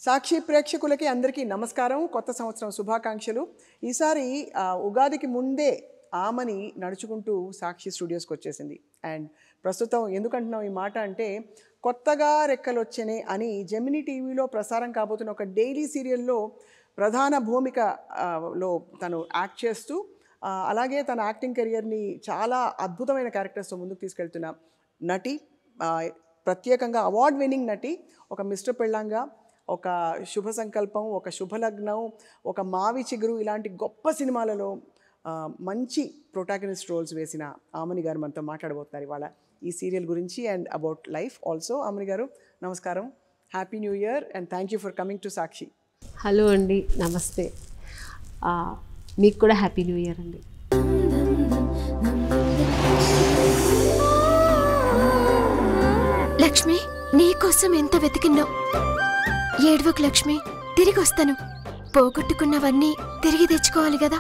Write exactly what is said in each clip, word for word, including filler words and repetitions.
సాక్షి ప్రేక్షకులకి అందరికీ నమస్కారం. కొత్త సంవత్సరం శుభాకాంక్షలు. ఈసారి ఉగాదికి ముందే ఆమని నడుచుకుంటూ సాక్షి స్టూడియోస్కి వచ్చేసింది. అండ్ ప్రస్తుతం ఎందుకంటున్నాం ఈ మాట అంటే, కొత్తగా రెక్కలొచ్చనే అని జెమినీ టీవీలో ప్రసారం కాబోతున్న ఒక డైలీ సీరియల్లో ప్రధాన భూమికలో తను యాక్ట్ చేస్తూ, అలాగే తన యాక్టింగ్ కెరియర్ని చాలా అద్భుతమైన క్యారెక్టర్స్తో ముందుకు తీసుకెళ్తున్న నటి, ప్రత్యేకంగా అవార్డ్ విన్నింగ్ నటి, ఒక మిస్టర్ పెళ్ళాంగా, ఒక శుభ సంకల్పం, ఒక శుభలగ్నం, ఒక మావి చిగురు ఇలాంటి గొప్ప సినిమాలలో మంచి ప్రొటాగనిస్ట్ రోల్స్ వేసిన ఆమని గారు మనతో మాట్లాడబోతున్నారు ఇవాళ ఈ సీరియల్ గురించి and about life also. Amani గారు నమస్కారం, happy new year and thank you for coming to Sakshi. Hello అండి, నమస్తే. మీకు కూడా హ్యాపీ న్యూ ఇయర్ అండి. లక్ష్మి, నీకోసం ఎంత వెతికిందో. ఏడవకు లక్ష్మి, తిరిగి వస్తాను. పోగొట్టుకున్నవన్నీ తిరిగి తెచ్చుకోవాలి కదా.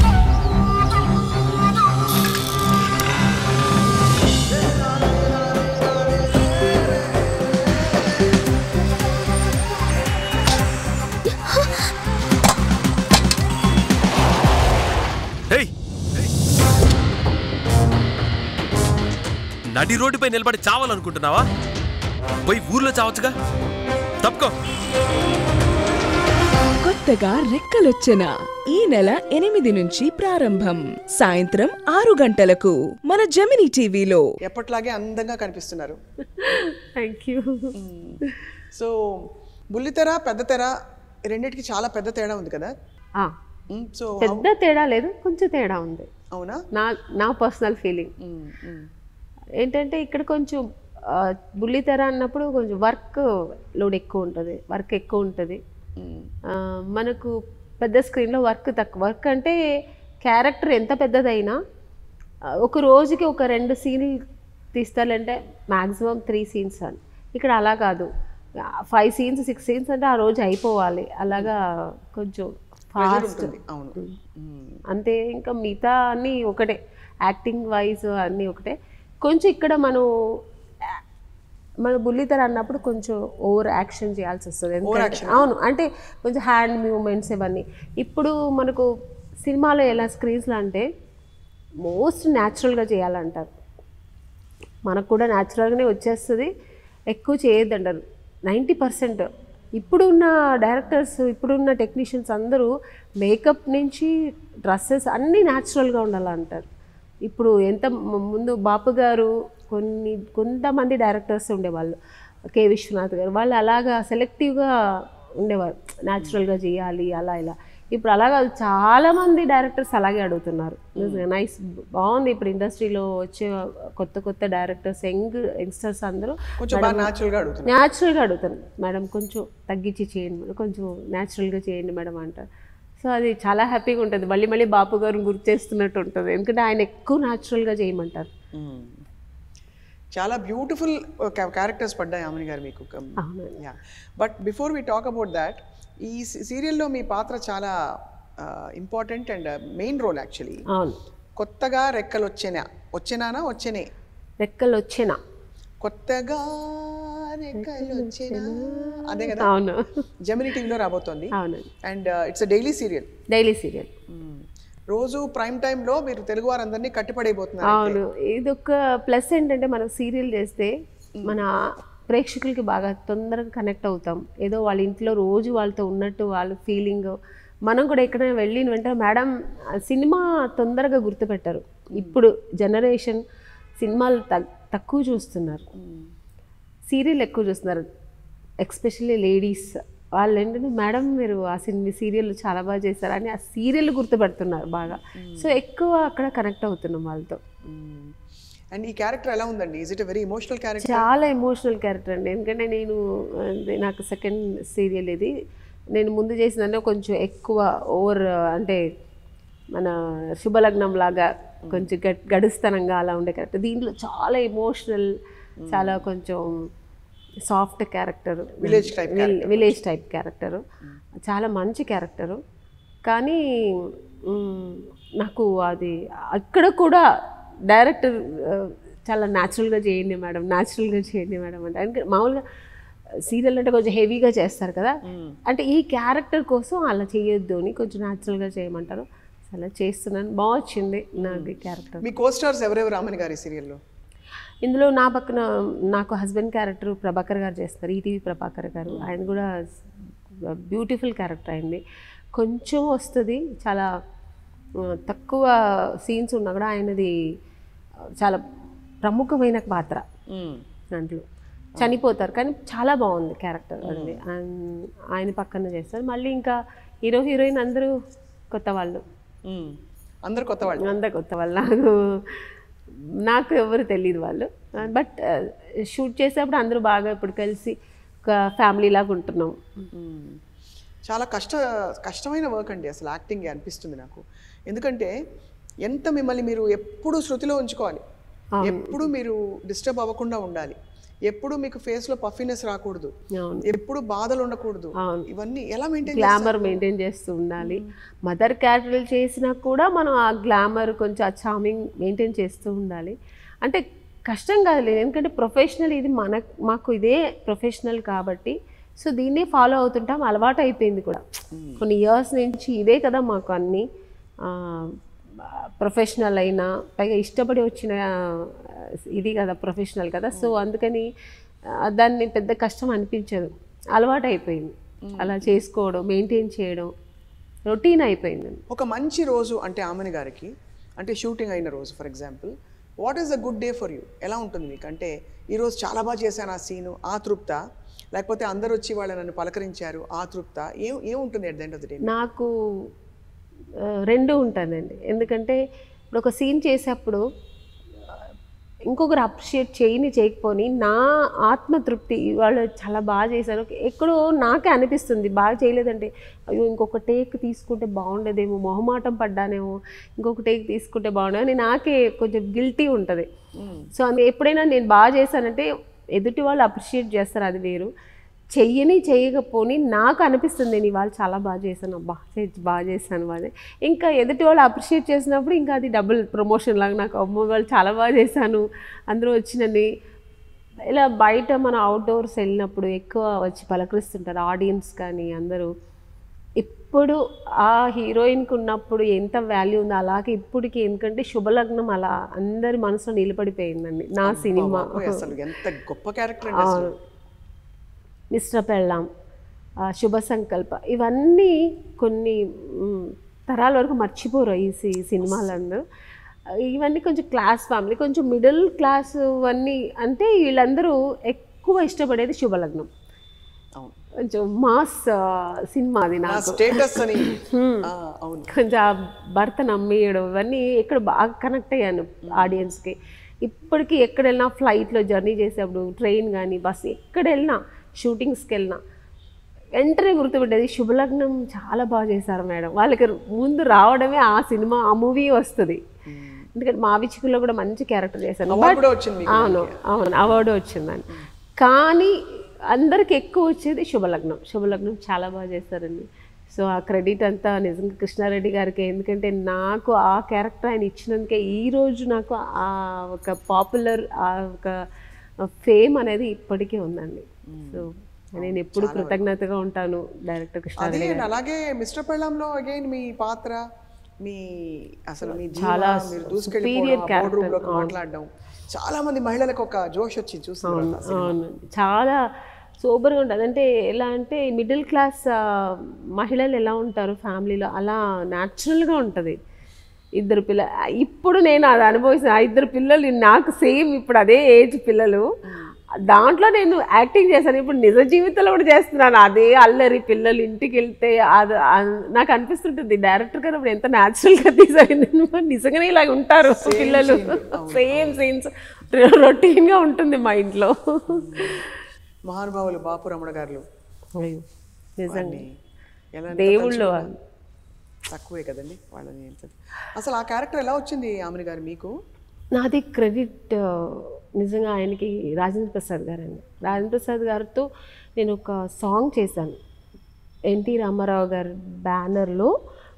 నడి రోడ్డుపై నిలబడి చావాలనుకుంటున్నావా? పోయి ఊర్లో చావచ్చుగా. తప్పుకో. కొత్తగా రెక్కలొచ్చిన ఈ నెల ఎనిమిది నుంచి ప్రారంభం, సాయంత్రం ఆరు గంటలకు మన జెమినీ టీవీలో. ఎప్పట్లాగే అందంగా కనిపిస్తున్నారు. Thank you. సో బుల్లితెర పెద్దతెర రెండింటికి చాలా పెద్ద తేడా ఉంది కదా. సో పెద్ద తేడా లేదు, కొంచెం తేడా ఉంది. అవునా? నా నా పర్సనల్ ఫీలింగ్ ఏంటంటే, ఇక్కడ కొంచెం బుల్లితెర అన్నప్పుడు కొంచెం వర్క్ లోడ్ ఎక్కువ ఉంటుంది, వర్క్ ఎక్కువ ఉంటుంది. మనకు పెద్ద స్క్రీన్లో వర్క్ తక్కువ. వర్క్ అంటే క్యారెక్టర్ ఎంత పెద్దదైనా ఒక రోజుకి ఒక రెండు సీన్లు తీస్తారంటే మ్యాక్సిమం త్రీ సీన్స్ అని. ఇక్కడ అలా కాదు, ఫైవ్ సీన్స్ సిక్స్ సీన్స్ అంటే ఆ రోజు అయిపోవాలి. అలాగా కొంచెం ఫాస్ట్ అంతే. ఇంకా మిగతా అన్నీ ఒకటే, యాక్టింగ్ వైజ్ అన్నీ ఒకటే. కొంచెం ఇక్కడ మనం మన బుల్లితెర అన్నప్పుడు కొంచెం ఓవర్ యాక్షన్ చేయాల్సి వస్తుంది. అవును, అంటే కొంచెం హ్యాండ్ మూమెంట్స్ ఇవన్నీ. ఇప్పుడు మనకు సినిమాలో ఎలా స్క్రీన్స్లో అంటే మోస్ట్ న్యాచురల్గా చేయాలంటారు. మనకు కూడా న్యాచురల్గానే వచ్చేస్తుంది, ఎక్కువ చేయొద్దంటారు నైంటీ పర్సెంట్. ఇప్పుడున్న డైరెక్టర్స్, ఇప్పుడున్న టెక్నీషియన్స్ అందరూ మేకప్ నుంచి డ్రెస్సెస్ అన్నీ న్యాచురల్గా ఉండాలంటారు. ఇప్పుడు ఎంత ముందు బాపు గారు, కొన్ని కొంతమంది డైరెక్టర్స్ ఉండేవాళ్ళు, కె విశ్వనాథ్ గారు, వాళ్ళు అలాగా సెలెక్టివ్గా ఉండేవారు, న్యాచురల్గా చేయాలి అలా ఇలా. ఇప్పుడు అలాగా చాలామంది డైరెక్టర్స్ అలాగే అడుగుతున్నారు. నైస్, బాగుంది. ఇప్పుడు ఇండస్ట్రీలో వచ్చే కొత్త కొత్త డైరెక్టర్స్, యంగ్ యంగ్స్టర్స్ అందరూ న్యాచురల్గా అడుగుతారు. మేడం కొంచెం తగ్గించి చేయండి మేడం, కొంచెం న్యాచురల్గా చేయండి మేడం అంటారు. సో అది చాలా హ్యాపీగా ఉంటుంది. మళ్ళీ మళ్ళీ బాపు గారిని గుర్తు చేస్తున్నట్టు ఉంటుంది, ఎందుకంటే ఆయన ఎక్కువ న్యాచురల్గా చేయమంటారు. చాలా బ్యూటిఫుల్ క్యారెక్టర్స్ పడ్డాయి ఆమని గారు మీకు. But before we talk about that, ఈ సీరియల్లో మీ పాత్ర చాలా important and main role actually. అవును. కొత్తగా రెక్కలు వచ్చేనా వచ్చేనానా వచ్చేనే రెక్కలు వచ్చేనా కొత్తగా రెక్కలు వచ్చేనా అదే కదా. అవును, జెమినీ టీవీలో రాబోతోంది. అవును. And it's a daily serial. Daily serial రోజు ప్రైమ్ టైంలో మీరు తెలుగు వారందరినీ కట్టిపడైపోతున్నారు. అవును, ఇది ఒక ప్లస్ ఏంటంటే, మనం సీరియల్ చేస్తే మన ప్రేక్షకులకి బాగా తొందరగా కనెక్ట్ అవుతాం. ఏదో వాళ్ళ ఇంట్లో రోజు వాళ్ళతో ఉన్నట్టు వాళ్ళ ఫీలింగ్. మనం కూడా ఎక్కడైనా వెళ్ళిన వెంటనే మేడం సినిమా తొందరగా గుర్తుపెట్టారు. ఇప్పుడు జనరేషన్ సినిమాలు తక్కువ చూస్తున్నారు, సీరియల్ ఎక్కువ చూస్తున్నారు. ఎక్స్పెషల్లీ లేడీస్ వాళ్ళు ఏంటంటే, మేడం మీరు ఆ సినిమా సీరియల్ చాలా బాగా చేశారని ఆ సీరియల్ గుర్తుపెడుతున్నారు బాగా. సో ఎక్కువ అక్కడ కనెక్ట్ అవుతున్నాం వాళ్ళతో. అండ్ ఈ క్యారెక్టర్ ఎలా ఉందండి? Is it a very emotional character? చాలా ఎమోషనల్ క్యారెక్టర్ అండి. ఎందుకంటే నేను నాకు సెకండ్ సీరియల్ ఇది. నేను ముందు చేసిందంటే కొంచెం ఎక్కువ ఓవర్, అంటే మన శుభలగ్నం లాగా కొంచెం గడ్ గడుస్తనంగా అలా ఉండే క్యారెక్టర్. దీంట్లో చాలా ఎమోషనల్, చాలా కొంచెం soft character, village type village type character. చాలా మంచి క్యారెక్టరు. కానీ నాకు అది అక్కడ కూడా డైరెక్టర్ చాలా న్యాచురల్గా చేయండి మేడం, న్యాచురల్గా చేయండి మేడం అంటే. మామూలుగా సీరియల్ అంటే కొంచెం హెవీగా చేస్తారు కదా, అంటే ఈ క్యారెక్టర్ కోసం అలా చేయొద్దు అని కొంచెం న్యాచురల్గా చేయమంటారు, అలా చేస్తున్నాను. బాగా వచ్చింది నాకు క్యారెక్టర్. మీ కోస్టార్స్ ఎవరెవరు ఆమని గారి సీరియల్లో? ఇందులో నా పక్కన నాకు హస్బెండ్ క్యారెక్టర్ ప్రభాకర్ గారు చేస్తారు, ఈటీవీ ప్రభాకర్ గారు. ఆయన కూడా బ్యూటిఫుల్ క్యారెక్టర్ అయింది. కొంచెం వస్తుంది, చాలా తక్కువ సీన్స్ ఉన్నా కూడా ఆయనది చాలా ప్రముఖమైన పాత్ర దాంట్లో. చనిపోతారు కానీ చాలా బాగుంది క్యారెక్టర్ అది. ఆయన పక్కన చేస్తారు. మళ్ళీ ఇంకా హీరో హీరోయిన్ అందరూ కొత్త వాళ్ళు, అందరు కొత్త వాళ్ళు అందరు కొత్త వాళ్ళు. నాకు నాకు ఎవరు తెలియదు వాళ్ళు. బట్ షూట్ చేసేప్పుడు అందరూ బాగా ఇప్పుడు కలిసి ఒక ఫ్యామిలీ లాగా ఉంటున్నాం. చాలా కష్ట కష్టమైన వర్క్ అండి అసలు యాక్టింగ్ అనిపిస్తుంది నాకు. ఎందుకంటే ఎంత మిమ్మల్ని మీరు ఎప్పుడు శృతిలో ఉంచుకోవాలి, ఎప్పుడు మీరు డిస్టర్బ్ అవ్వకుండా ఉండాలి, ఎప్పుడు మీకు ఫేస్ లో పఫీనెస్ రాకూడదు, ఎప్పుడు బాధలు ఉండకూడదు. ఇవన్నీ ఎలా మెయింటైన్ గ్లామర్ మెయింటైన్ చేస్తూ ఉండాలి. మదర్ క్యారెక్టర్లు చేసినా కూడా మనం ఆ గ్లామర్ కొంచెం ఆ చార్మింగ్ మెయింటైన్ చేస్తూ ఉండాలి. అంటే కష్టం కాదు, ఎందుకంటే ప్రొఫెషనల్ ఇది మన మాకు ఇదే ప్రొఫెషనల్ కాబట్టి సో దీన్నే ఫాలో అవుతుంటాం, అలవాటు అయిపోయింది కూడా. కొన్ని ఇయర్స్ నుంచి ఇదే కదా మాకు అన్నీ. ప్రొఫెషనల్ అయినా పైగా ఇష్టపడి వచ్చిన ఇది కదా ప్రొఫెషనల్ కదా, సో అందుకని దాన్ని పెద్ద కష్టం అనిపించదు, అలవాటు అయిపోయింది అలా చేసుకోవడం, మెయింటైన్ చేయడం రొటీన్ అయిపోయింది. ఒక మంచి రోజు అంటే ఆమని గారికి, అంటే షూటింగ్ అయిన రోజు for example, what is a good day for you? ఎలా ఉంటుంది మీకు? అంటే ఈరోజు చాలా బాగా చేశాను ఆ సీను, ఆ తృప్త, లేకపోతే అందరు వచ్చి వాళ్ళు నన్ను పలకరించారు ఆ తృప్త, ఏం ఏముంటుంది at the end of the day? నాకు రెండు ఉంటుందండి. ఎందుకంటే ఇప్పుడు ఒక సీన్ చేసేప్పుడు ఇంకొకరు అప్రిషియేట్ చేయని చేయకపోని నా ఆత్మతృప్తి, వాళ్ళు చాలా బాగా చేశారు ఎక్కడో నాకే అనిపిస్తుంది. బాగా చేయలేదంటే అయ్యో ఇంకొక టేక్ తీసుకుంటే బాగుండేదేమో, మొహమాటం పడ్డానేమో, ఇంకొక టేక్ తీసుకుంటే బాగుండేమో అని నాకే కొంచెం గిల్టీ ఉంటుంది. సో అది ఎప్పుడైనా నేను బాగా చేశానంటే ఎదుటి వాళ్ళు అప్రిషియేట్ చేస్తారు, అది వేరు. చెయ్యని చేయకపోని నాకు అనిపిస్తుంది నేను ఇవాళ చాలా బాగా చేశాను, అబ్బా బాగా చేశాను అదే. ఇంకా ఎదుటి వాళ్ళు అప్రిషియేట్ చేసినప్పుడు ఇంకా అది డబుల్ ప్రమోషన్ లాగా నాకు, అమ్మో వాళ్ళు చాలా బాగా చేశాను అందరూ వచ్చినని. ఇలా బయట మన అవుట్డోర్స్ వెళ్ళినప్పుడు ఎక్కువ వచ్చి పలకరిస్తుంటారు ఆడియన్స్ కానీ అందరూ. ఇప్పుడు ఆ హీరోయిన్కి ఉన్నప్పుడు ఎంత వాల్యూ ఉందో అలాగే ఇప్పటికి, ఎందుకంటే శుభలగ్నం అలా అందరి మనసులో నిలబడిపోయిందండి నా సినిమా. ఎంత గొప్ప క్యారెక్టర్. మిస్టర్ పెళ్ళాం, శుభ సంకల్ప, ఇవన్నీ కొన్ని తరాల వరకు మర్చిపోరు ఈ సి సినిమాలందరూ. ఇవన్నీ కొంచెం క్లాస్ ఫ్యామిలీ, కొంచెం మిడిల్ క్లాస్ అన్నీ. అంటే వీళ్ళందరూ ఎక్కువ ఇష్టపడేది శుభలగ్నం, కొంచెం మాస్ సినిమా అది నాకు. కొంచెం భర్త నమ్మేయడం ఇవన్నీ ఇక్కడ బాగా కనెక్ట్ అయ్యాను ఆడియన్స్కి. ఇప్పటికీ ఎక్కడ వెళ్ళినా ఫ్లైట్లో జర్నీ చేసేప్పుడు, ట్రైన్ కానీ బస్సు ఎక్కడ వెళ్ళినా, షూటింగ్స్కి వెళ్ళినా వెంటనే గుర్తుపెట్టేది శుభలగ్నం చాలా బాగా చేశారు మేడం. వాళ్ళకి ముందు రావడమే ఆ సినిమా, ఆ మూవీ వస్తుంది. ఎందుకంటే మా విచికుల్లో కూడా మంచి క్యారెక్టర్ చేశాను. అవును అవును అవార్డు వచ్చిందని. కానీ అందరికి ఎక్కువ వచ్చేది శుభలగ్నం. శుభలగ్నం చాలా బాగా చేస్తారండి. సో ఆ క్రెడిట్ అంతా నిజంగా కృష్ణారెడ్డి గారికి. ఎందుకంటే నాకు ఆ క్యారెక్టర్ ఆయన ఇచ్చినందుకే ఈరోజు నాకు ఆ ఒక పాపులర్ ఆ ఒక ఫేమ్ అనేది ఇప్పటికీ ఉందండి. సో నేను ఎప్పుడు కృతజ్ఞతగా ఉంటాను డైరెక్టర్ కృష్ణారెడ్డి గారికి. అలాగే మిస్టర్ పెళ్ళాంలో అగైన్ మీ పాత్ర, మీ అసలు మీ చాలా సుపీరియర్ క్యారెక్టర్ మాట్లాడడం, చాలా మంది మహిళలకు ఒక జోష్ వచ్చి చూస్తున్నారు. అవును చాలా సూపర్గా ఉంటుంది. అంటే ఎలా అంటే మిడిల్ క్లాస్ మహిళలు ఎలా ఉంటారు ఫ్యామిలీలో అలా న్యాచురల్గా ఉంటుంది. ఇద్దరు పిల్లలు, ఇప్పుడు నేను అది అనుభవిస్తాను. ఆ ఇద్దరు పిల్లలు నాకు సేమ్ ఇప్పుడు అదే ఏజ్ పిల్లలు. దాంట్లో నేను యాక్టింగ్ చేశాను, ఇప్పుడు నిజ జీవితంలో కూడా చేస్తున్నాను అదే అల్లరి. పిల్లలు ఇంటికి వెళ్తే అది నాకు అనిపిస్తుంటుంది డైరెక్టర్ గారు ఇప్పుడు ఎంత న్యాచురల్గా తీసారు, నిజంగానే ఇలాగ ఉంటారు పిల్లలు. సేమ్ సీన్స్ రొటీన్గా ఉంటుంది మా ఇంట్లో. మహానుభావులు బాపు రమణ గారు నిజంగా దేవుళ్ళు తక్కువే కదండి వాళ్ళని. అసలు ఆ క్యారెక్టర్ ఎలా వచ్చింది ఆమెని గారు మీకు? నాది క్రెడిట్ నిజంగా ఆయనకి రాజేంద్ర ప్రసాద్ గారు అండి. రాజేంద్ర ప్రసాద్ గారితో నేను ఒక సాంగ్ చేశాను ఎన్టీ రామారావు గారి బ్యానర్లో,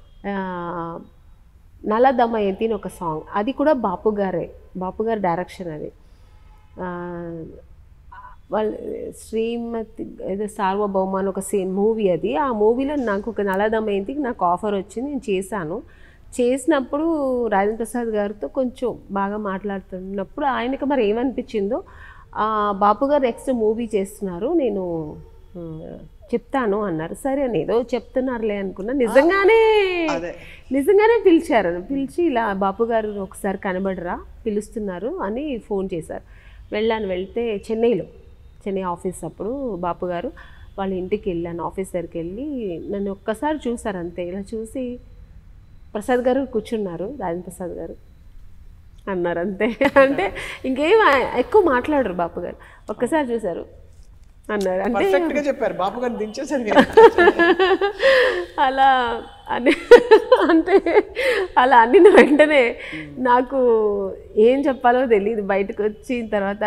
నలదమయంతి అని ఒక సాంగ్. అది కూడా బాపు గారే, బాపు గారి డైరెక్షన్ అది. వాళ్ళు శ్రీమతి ఏదో సార్వభౌమ అని ఒక సేమ్ మూవీ అది. ఆ మూవీలో నాకు ఒక నలదమయంతికి నాకు ఆఫర్ వచ్చింది, నేను చేశాను. చేసినప్పుడు రాజేంద్ర ప్రసాద్ గారితో కొంచెం బాగా మాట్లాడుతున్నప్పుడు ఆయనకి మరి ఏమనిపించిందో, బాపు గారు నెక్స్ట్ మూవీ చేస్తున్నారు, నేను చెప్తాను అన్నారు. సరే అని ఏదో చెప్తున్నారులే అనుకున్నా. నిజంగానే నిజంగానే పిలిచారు. పిలిచి ఇలా బాపు గారు ఒకసారి కనబడరా, పిలుస్తున్నారు అని ఫోన్ చేశారు. వెళ్ళాను. వెళ్తే చెన్నైలో చెన్నై ఆఫీస్ అప్పుడు బాపు గారు వాళ్ళ ఇంటికి వెళ్ళాను. ఆఫీస్ దగ్గరికి వెళ్ళి నన్ను ఒక్కసారి చూసారు అంతే. ఇలా చూసి ప్రసాద్ గారు కూర్చున్నారు, రాజేంద్ర ప్రసాద్ గారు అన్నారు అంతే. అంటే ఇంకేం ఎక్కువ మాట్లాడరు బాపు గారు. ఒక్కసారి చూశారు అన్నారు అంటే చెప్పారు బాపు గారు దించేసారు అలా అని అంతే. అలా అన్నిన వెంటనే నాకు ఏం చెప్పాలో తెలియదు. బయటకు వచ్చిన తర్వాత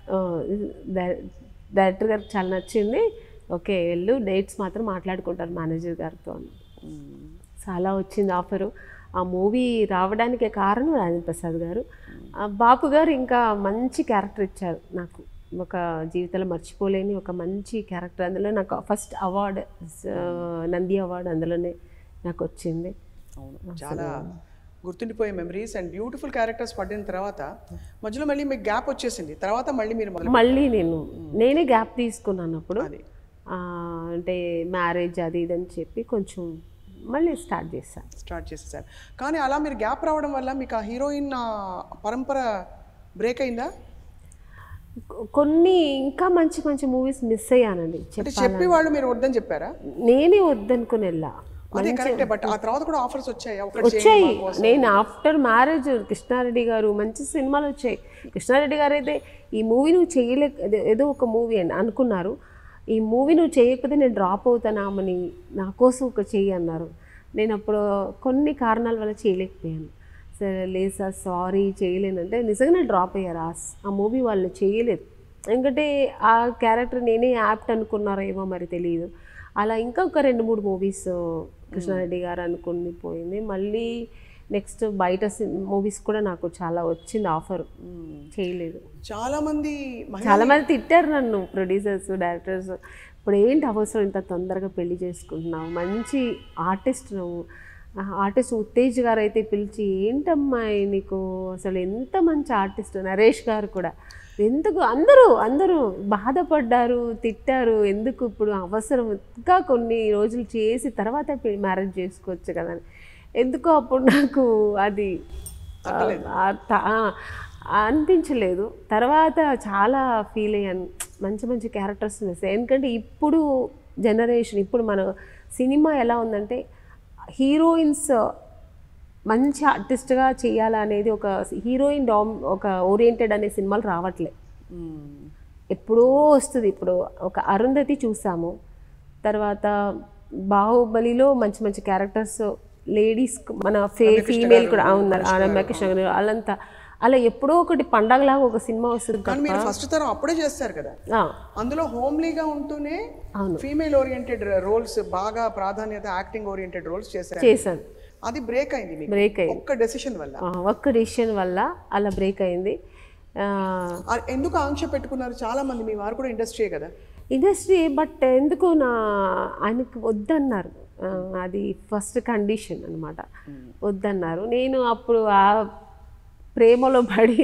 డైరెక్టర్ గారికి చాలా నచ్చింది, ఓకే వెళ్ళు, డేట్స్ మాత్రం మాట్లాడుకుంటారు మేనేజర్ గారితో అని. చాలా వచ్చింది ఆఫరు. ఆ మూవీ రావడానికి కారణం రాజేంద్ర ప్రసాద్ గారు. బాపు గారు ఇంకా మంచి క్యారెక్టర్ ఇచ్చారు నాకు, ఒక జీవితంలో మర్చిపోలేని ఒక మంచి క్యారెక్టర్. అందులో నాకు ఫస్ట్ అవార్డు, నంది అవార్డు అందులోనే నాకు వచ్చింది. అవును, చాలా గుర్తుండిపోయే మెమరీస్ అండ్ బ్యూటిఫుల్ క్యారెక్టర్స్ పడిన తర్వాత మధ్యలో మళ్ళీ మీకు గ్యాప్ వచ్చేసింది. తర్వాత మళ్ళీ మీరు మళ్ళీ నేను నేనే గ్యాప్ తీసుకున్నాను అప్పుడు. అంటే మ్యారేజ్ అది ఇది అని చెప్పి కొంచెం మళ్ళీ స్టార్ట్ చేశాను స్టార్ట్ చేసేసారు కానీ అలా మీరు గ్యాప్ రావడం వల్ల మీకు ఆ హీరోయిన్ పరంపర బ్రేక్ అయిందా? కొన్ని ఇంకా మంచి మంచి మూవీస్ మిస్ అయ్యానండి. చెప్పి వాళ్ళు మీరు వద్దని చెప్పారా? నేనే వద్దనుకుని వెళ్ళా. అదే కరెక్టే, బట్ ఆ తర్వాత కూడా ఆఫర్స్ వచ్చాయా? వచ్చాయి. నేను ఆఫ్టర్ మ్యారేజ్ కృష్ణారెడ్డి గారు మంచి సినిమాలు వచ్చాయి. కృష్ణారెడ్డి గారు అయితే ఈ మూవీ నువ్వు చేయలే, ఏదో ఒక మూవీ అని అనుకున్నారు, ఈ మూవీ నువ్వు చేయకపోతే నేను డ్రాప్ అవుతానామని నా కోసం ఒక చెయ్యి అన్నారు. నేను అప్పుడు కొన్ని కారణాల వల్ల చేయలేకపోయాను. సరే లేదు సార్ సారీ చేయలేనంటే నిజంగానే డ్రాప్ అయ్యారు. ఆ మూవీ వాళ్ళు చేయలేదు, ఎందుకంటే ఆ క్యారెక్టర్ నేనే యాప్ట్ అనుకున్నారో ఏమో మరి తెలియదు. అలా ఇంకా ఒక రెండు మూడు మూవీస్ కృష్ణారెడ్డి గారు అనుకుని పోయింది. మళ్ళీ నెక్స్ట్ బయట మూవీస్ కూడా నాకు చాలా వచ్చింది ఆఫర్, చేయలేదు. చాలామంది చాలామంది తిట్టారు నన్ను, ప్రొడ్యూసర్స్ డైరెక్టర్స్, ఇప్పుడు ఏంటి అవసరం ఇంత తొందరగా పెళ్లి చేసుకుంటున్నావు, మంచి ఆర్టిస్ట్ నువ్వు. ఆర్టిస్ట్ ఉత్తేజ్ గారు అయితే పిలిచి ఏంటమ్మాయి నీకు అసలు ఎంత మంచి ఆర్టిస్ట్, నరేష్ గారు కూడా ఎందుకు అందరూ అందరూ బాధపడ్డారు, తిట్టారు, ఎందుకు ఇప్పుడు అవసరం ఇంకా కొన్ని రోజులు చేసి తర్వాత మ్యారేజ్ చేసుకోవచ్చు కదా అని. ఎందుకో అప్పుడు నాకు అది అనిపించలేదు. తర్వాత చాలా ఫీల్ అయ్యాను, మంచి మంచి క్యారెక్టర్స్ మిస్. ఎందుకంటే ఇప్పుడు జనరేషన్, ఇప్పుడు మన సినిమా ఎలా ఉందంటే హీరోయిన్స్ మంచి ఆర్టిస్ట్గా చేయాలనేది, ఒక హీరోయిన్ డామ్ ఒక ఓరియంటెడ్ అనే సినిమాలు రావట్లే, ఎప్పుడో వస్తుంది. ఇప్పుడు ఒక అరుంధతి చూసాము, తర్వాత బాహుబలిలో మంచి మంచి క్యారెక్టర్స్ లేడీస్ మన ఫే ఫీమేల్ కూడా ఉన్నారు, రమ్య కృష్ణ గారు వాళ్ళంతా. అలా ఎప్పుడో ఒకటి పండగలాగా ఒక సినిమా వస్తుంది. కానీ మీరు ఫస్ట్ తరం అప్పుడే చేస్తారు కదా, అందులో హోమ్లీగా ఉంటూనే ఫీమేల్ ఓరియంటెడ్ రోల్స్ బాగా ప్రాధాన్యత, యాక్టింగ్ ఓరియంటెడ్ రోల్స్ చేశారు చేశాను అది బ్రేక్ అయింది. బ్రేక్ అయింది ఒక్క డెసిషన్ వల్ల, ఒక్క డెసిషన్ వల్ల అలా బ్రేక్ అయింది. ఎందుకు ఆంక్ష పెట్టుకున్నారు చాలా మంది? మీ వారు కూడా ఇండస్ట్రీయే కదా. ఇండస్ట్రీ, బట్ ఎందుకు నా ఆయనకు వద్దన్నారు, అది ఫస్ట్ కండిషన్ అనమాట, వద్దన్నారు. నేను అప్పుడు ఆ ప్రేమలో పడి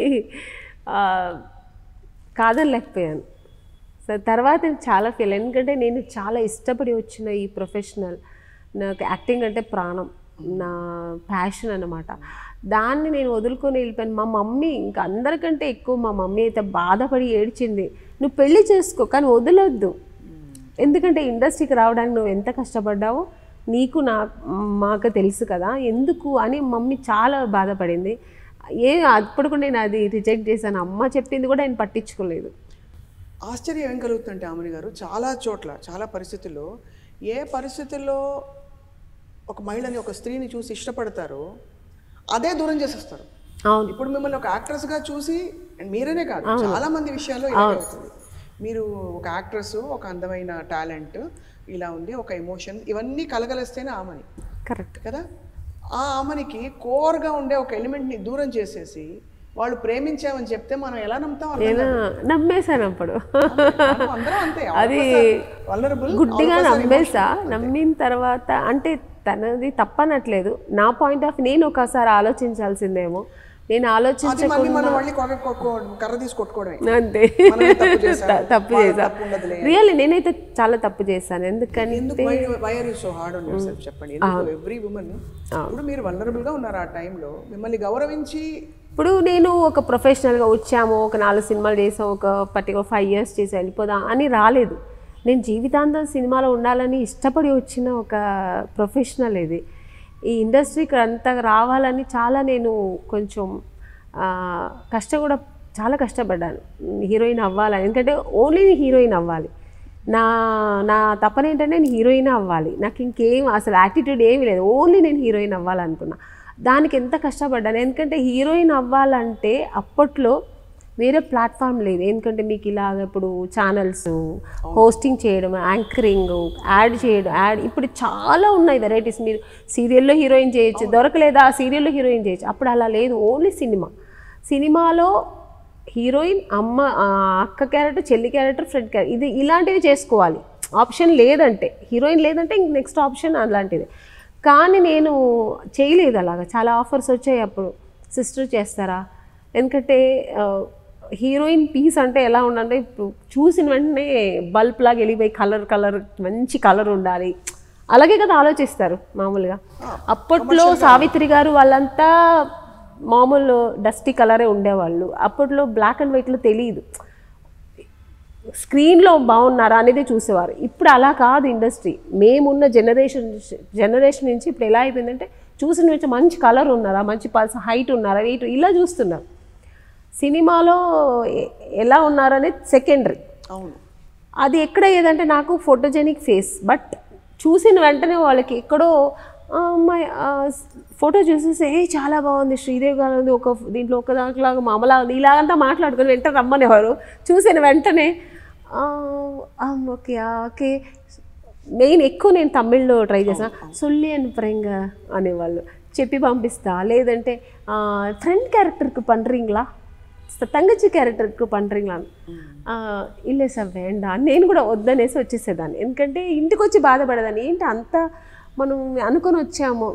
కాదనలేకపోయాను. సో తర్వాత చాలా ఫీల్, ఎందుకంటే నేను చాలా ఇష్టపడి వచ్చిన ఈ ప్రొఫెషనల్, నాకు యాక్టింగ్ అంటే ప్రాణం, నా ప్యాషన్ అన్నమాట. దాన్ని నేను వదులుకొని వెళ్ళిపోయాను. మా మమ్మీ ఇంకా అందరికంటే ఎక్కువ మా మమ్మీ అయితే బాధపడి ఏడ్చింది, నువ్వు పెళ్లి చేసుకో కానీ వదలొద్దు, ఎందుకంటే ఇండస్ట్రీకి రావడానికి నువ్వు ఎంత కష్టపడ్డావో నీకు నా మాకు తెలుసు కదా ఎందుకు అని మమ్మీ చాలా బాధపడింది. ఏ అప్పుడు కూడా నేను అది రిజెక్ట్ చేశాను, అమ్మ చెప్పింది కూడా నేను పట్టించుకోలేదు. ఆశ్చర్యం ఏం కలుగుతుందంటే ఆమెని గారు, చాలా చోట్ల చాలా పరిస్థితుల్లో, ఏ పరిస్థితుల్లో ఒక మహిళని ఒక స్త్రీని చూసి ఇష్టపడతారో అదే దూరం చేసేస్తారు. అవును, ఇప్పుడు మిమ్మల్ని ఒక యాక్ట్రెస్గా చూసి, మీరనే కాదు చాలా మంది విషయాల్లో ఇలా అవుతుంది. మీరు ఒక యాక్ట్రెస్, ఒక అందమైన టాలెంట్, ఇలా ఉంది ఒక ఎమోషన్, ఇవన్నీ కలగలిస్తేనే ఆమెని, కరెక్ట్ కదా. ఆ ఆమెనికి కోర్గా ఉండే ఒక ఎలిమెంట్ని దూరం చేసేసి వాళ్ళు ప్రేమించామని చెప్తే మనం ఎలా నమ్ముతాం అర్థం నేను కాదు. నమ్మేశాను అప్పుడు మనం అందరం అంతే అది వల్నరబుల్ గుడ్డిగా నమ్మేసా. నమ్మిన తర్వాత అంటే తనది తప్పనట్లేదు, నా పాయింట్ ఆఫ్ నేను ఒకసారి ఆలోచించాల్సిందేమో, నేను మళ్ళీ ఆలోచించకుండా మనం మళ్ళీ కొక- కొ- కర్ర తీసి కొట్టుకోవడమే. అంతే మనమే తప్పు చేశాం, తప్పు వాళ్ళ చేసా. తప్పు ఉండదులే. రియల్లీ నేనైతే చాలా తప్పు చేశాను. ఎందుకని ఎందుకు why are you so hard on yourself చెప్పండి. ఎందుకు ఎవ్రీ ఉమెన్ ఇప్పుడు మీరు వల్నరబుల్ గా ఉన్నారు ఆ టైంలో, మిమ్మల్ని గౌరవించి ఇప్పుడు నేను ఒక ప్రొఫెషనల్గా వచ్చాము, ఒక నాలుగు సినిమాలు చేసాం, ఒక పర్టికులర్ ఫైవ్ ఇయర్స్ చేసి వెళ్ళిపోదాం అని రాలేదు. నేను జీవితాంతం సినిమాలో ఉండాలని ఇష్టపడి వచ్చిన ఒక ప్రొఫెషనల్ ఇది. ఈ ఇండస్ట్రీకి అంత రావాలని చాలా నేను కొంచెం కష్టం కూడా చాలా కష్టపడ్డాను హీరోయిన్ అవ్వాలని. ఎందుకంటే ఓన్లీ హీరోయిన్ అవ్వాలి, నా నా తపన ఏంటంటే నేను హీరోయిన్ అవ్వాలి, నాకు ఇంకేం అసలు యాటిట్యూడ్ ఏమీ లేదు, ఓన్లీ నేను హీరోయిన్ అవ్వాలనుకున్నా. దానికి ఎంత కష్టపడ్డాను, ఎందుకంటే హీరోయిన్ అవ్వాలంటే అప్పట్లో వేరే ప్లాట్ఫామ్ లేదు. ఎందుకంటే మీకు ఇలాగ ఇప్పుడు ఛానల్స్ హోస్టింగ్ చేయడం, యాంకరింగ్, యాడ్ చేయడం, యాడ్ ఇప్పుడు చాలా ఉన్నాయి వెరైటీస్. మీరు సీరియల్లో హీరోయిన్ చేయొచ్చు, దొరకలేదా సీరియల్లో హీరోయిన్ చేయొచ్చు. అప్పుడు అలా లేదు, ఓన్లీ సినిమా. సినిమాలో హీరోయిన్, అమ్మ, అక్క క్యారెక్టర్, చెల్లి క్యారెక్టర్, ఫ్రెండ్ క్యారెక్టర్, ఇది ఇలాంటివి చేసుకోవాలి. ఆప్షన్ లేదంటే, హీరోయిన్ లేదంటే ఇంక నెక్స్ట్ ఆప్షన్ అలాంటిది. కానీ నేను చేయలేదు అలాగా. చాలా ఆఫర్స్ వచ్చాయి అప్పుడు, సిస్టర్ చేస్తారా, ఎందుకంటే హీరోయిన్ పీస్ అంటే ఎలా ఉండాలంటే ఇప్పుడు చూసిన వెంటనే బల్బ్ లాగా వెళ్ళిపోయి కలర్ కలర్ మంచి కలర్ ఉండాలి, అలాగే కదా ఆలోచిస్తారు మామూలుగా. అప్పట్లో సావిత్రి గారు వాళ్ళంతా మామూలు డస్టీ కలరే ఉండేవాళ్ళు. అప్పట్లో బ్లాక్ అండ్ వైట్లో తెలియదు, స్క్రీన్లో బాగున్నారా అనేది చూసేవారు. ఇప్పుడు అలా కాదు ఇండస్ట్రీ. మేమున్న జనరేషన్ జనరేషన్ నుంచి ఇప్పుడు ఎలా అయిపోయిందంటే చూసిన నుంచి మంచి కలర్ ఉన్నారా, మంచి పల్స్ హైట్ ఉన్నారా, వెయిట్, ఇలా చూస్తున్నారు. సినిమాలో ఎలా ఉన్నారనేది సెకండరీ. అవును, అది ఎక్కడ ఏదంటే నాకు ఫోటోజెనిక్ ఫేస్, బట్ చూసిన వెంటనే వాళ్ళకి ఎక్కడో అమ్మాయి ఫోటో చూసేసి ఏ చాలా బాగుంది, శ్రీదేవి గారు ఉంది, ఒక దీంట్లో ఒక దాంట్లాగా మామలా ఉంది, ఇలాగంతా మాట్లాడుకొని వెంటనే రమ్మనేవారు. చూసిన వెంటనే ఓకే ఓకే మెయిన్ ఎక్కువ నేను తమిళ్లో ట్రై చేసాను. సొల్లి అని ప్రేంగ అనేవాళ్ళు, చెప్పి పంపిస్తా. లేదంటే ఫ్రెండ్ క్యారెక్టర్కి పండ్రింగ్లా, తంగచి క్యారెక్టర్కి పండ్రింగ్లా, ఇల్లే సార్ వేండా, నేను కూడా వద్దనేసి వచ్చేసేదాన్ని. ఎందుకంటే ఇంటికి వచ్చి బాధపడేదాన్ని, ఏంటి అంత మనం అనుకొని వచ్చాము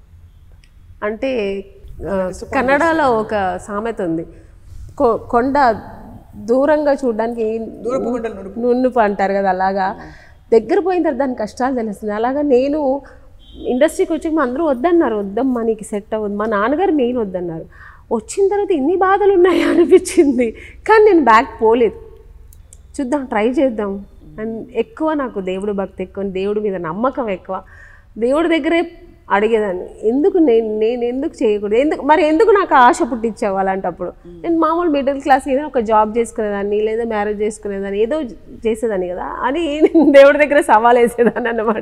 అంటే. కన్నడలో ఒక సామెత ఉంది, కొ కొండ దూరంగా చూడడానికి నున్నుపు అంటారు కదా, అలాగా దగ్గర పోయిన తర్వాత దాని కష్టాలు తెలుస్తుంది. అలాగా నేను ఇండస్ట్రీకి వచ్చి మా అందరూ వద్దన్నారు, వద్దమ్మా నీకు సెట్ అవ్వదు, మా నాన్నగారు మెయిన్ వద్దన్నారు. వచ్చిన తర్వాత ఇన్ని బాధలు ఉన్నాయి అనిపించింది, కానీ నేను బ్యాక్ పోలేదు. చూద్దాం, ట్రై చేద్దాం. అండ్ ఎక్కువ నాకు దేవుడు భక్తి ఎక్కువ, దేవుడి మీద నమ్మకం ఎక్కువ. దేవుడి దగ్గరే అడిగేదాన్ని, ఎందుకు నేను నేను ఎందుకు చేయకూడదు, ఎందుకు మరి ఎందుకు నాకు ఆశ పుట్టించావు అలాంటప్పుడు. నేను మామూలు మిడిల్ క్లాస్ ఏదో ఒక జాబ్ చేసుకునేదాన్ని, లేదా మ్యారేజ్ చేసుకునేదాన్ని, ఏదో చేసేదాన్ని కదా అని దేవుడి దగ్గర సవాల్ వేసేదాన్ని అన్నమాట.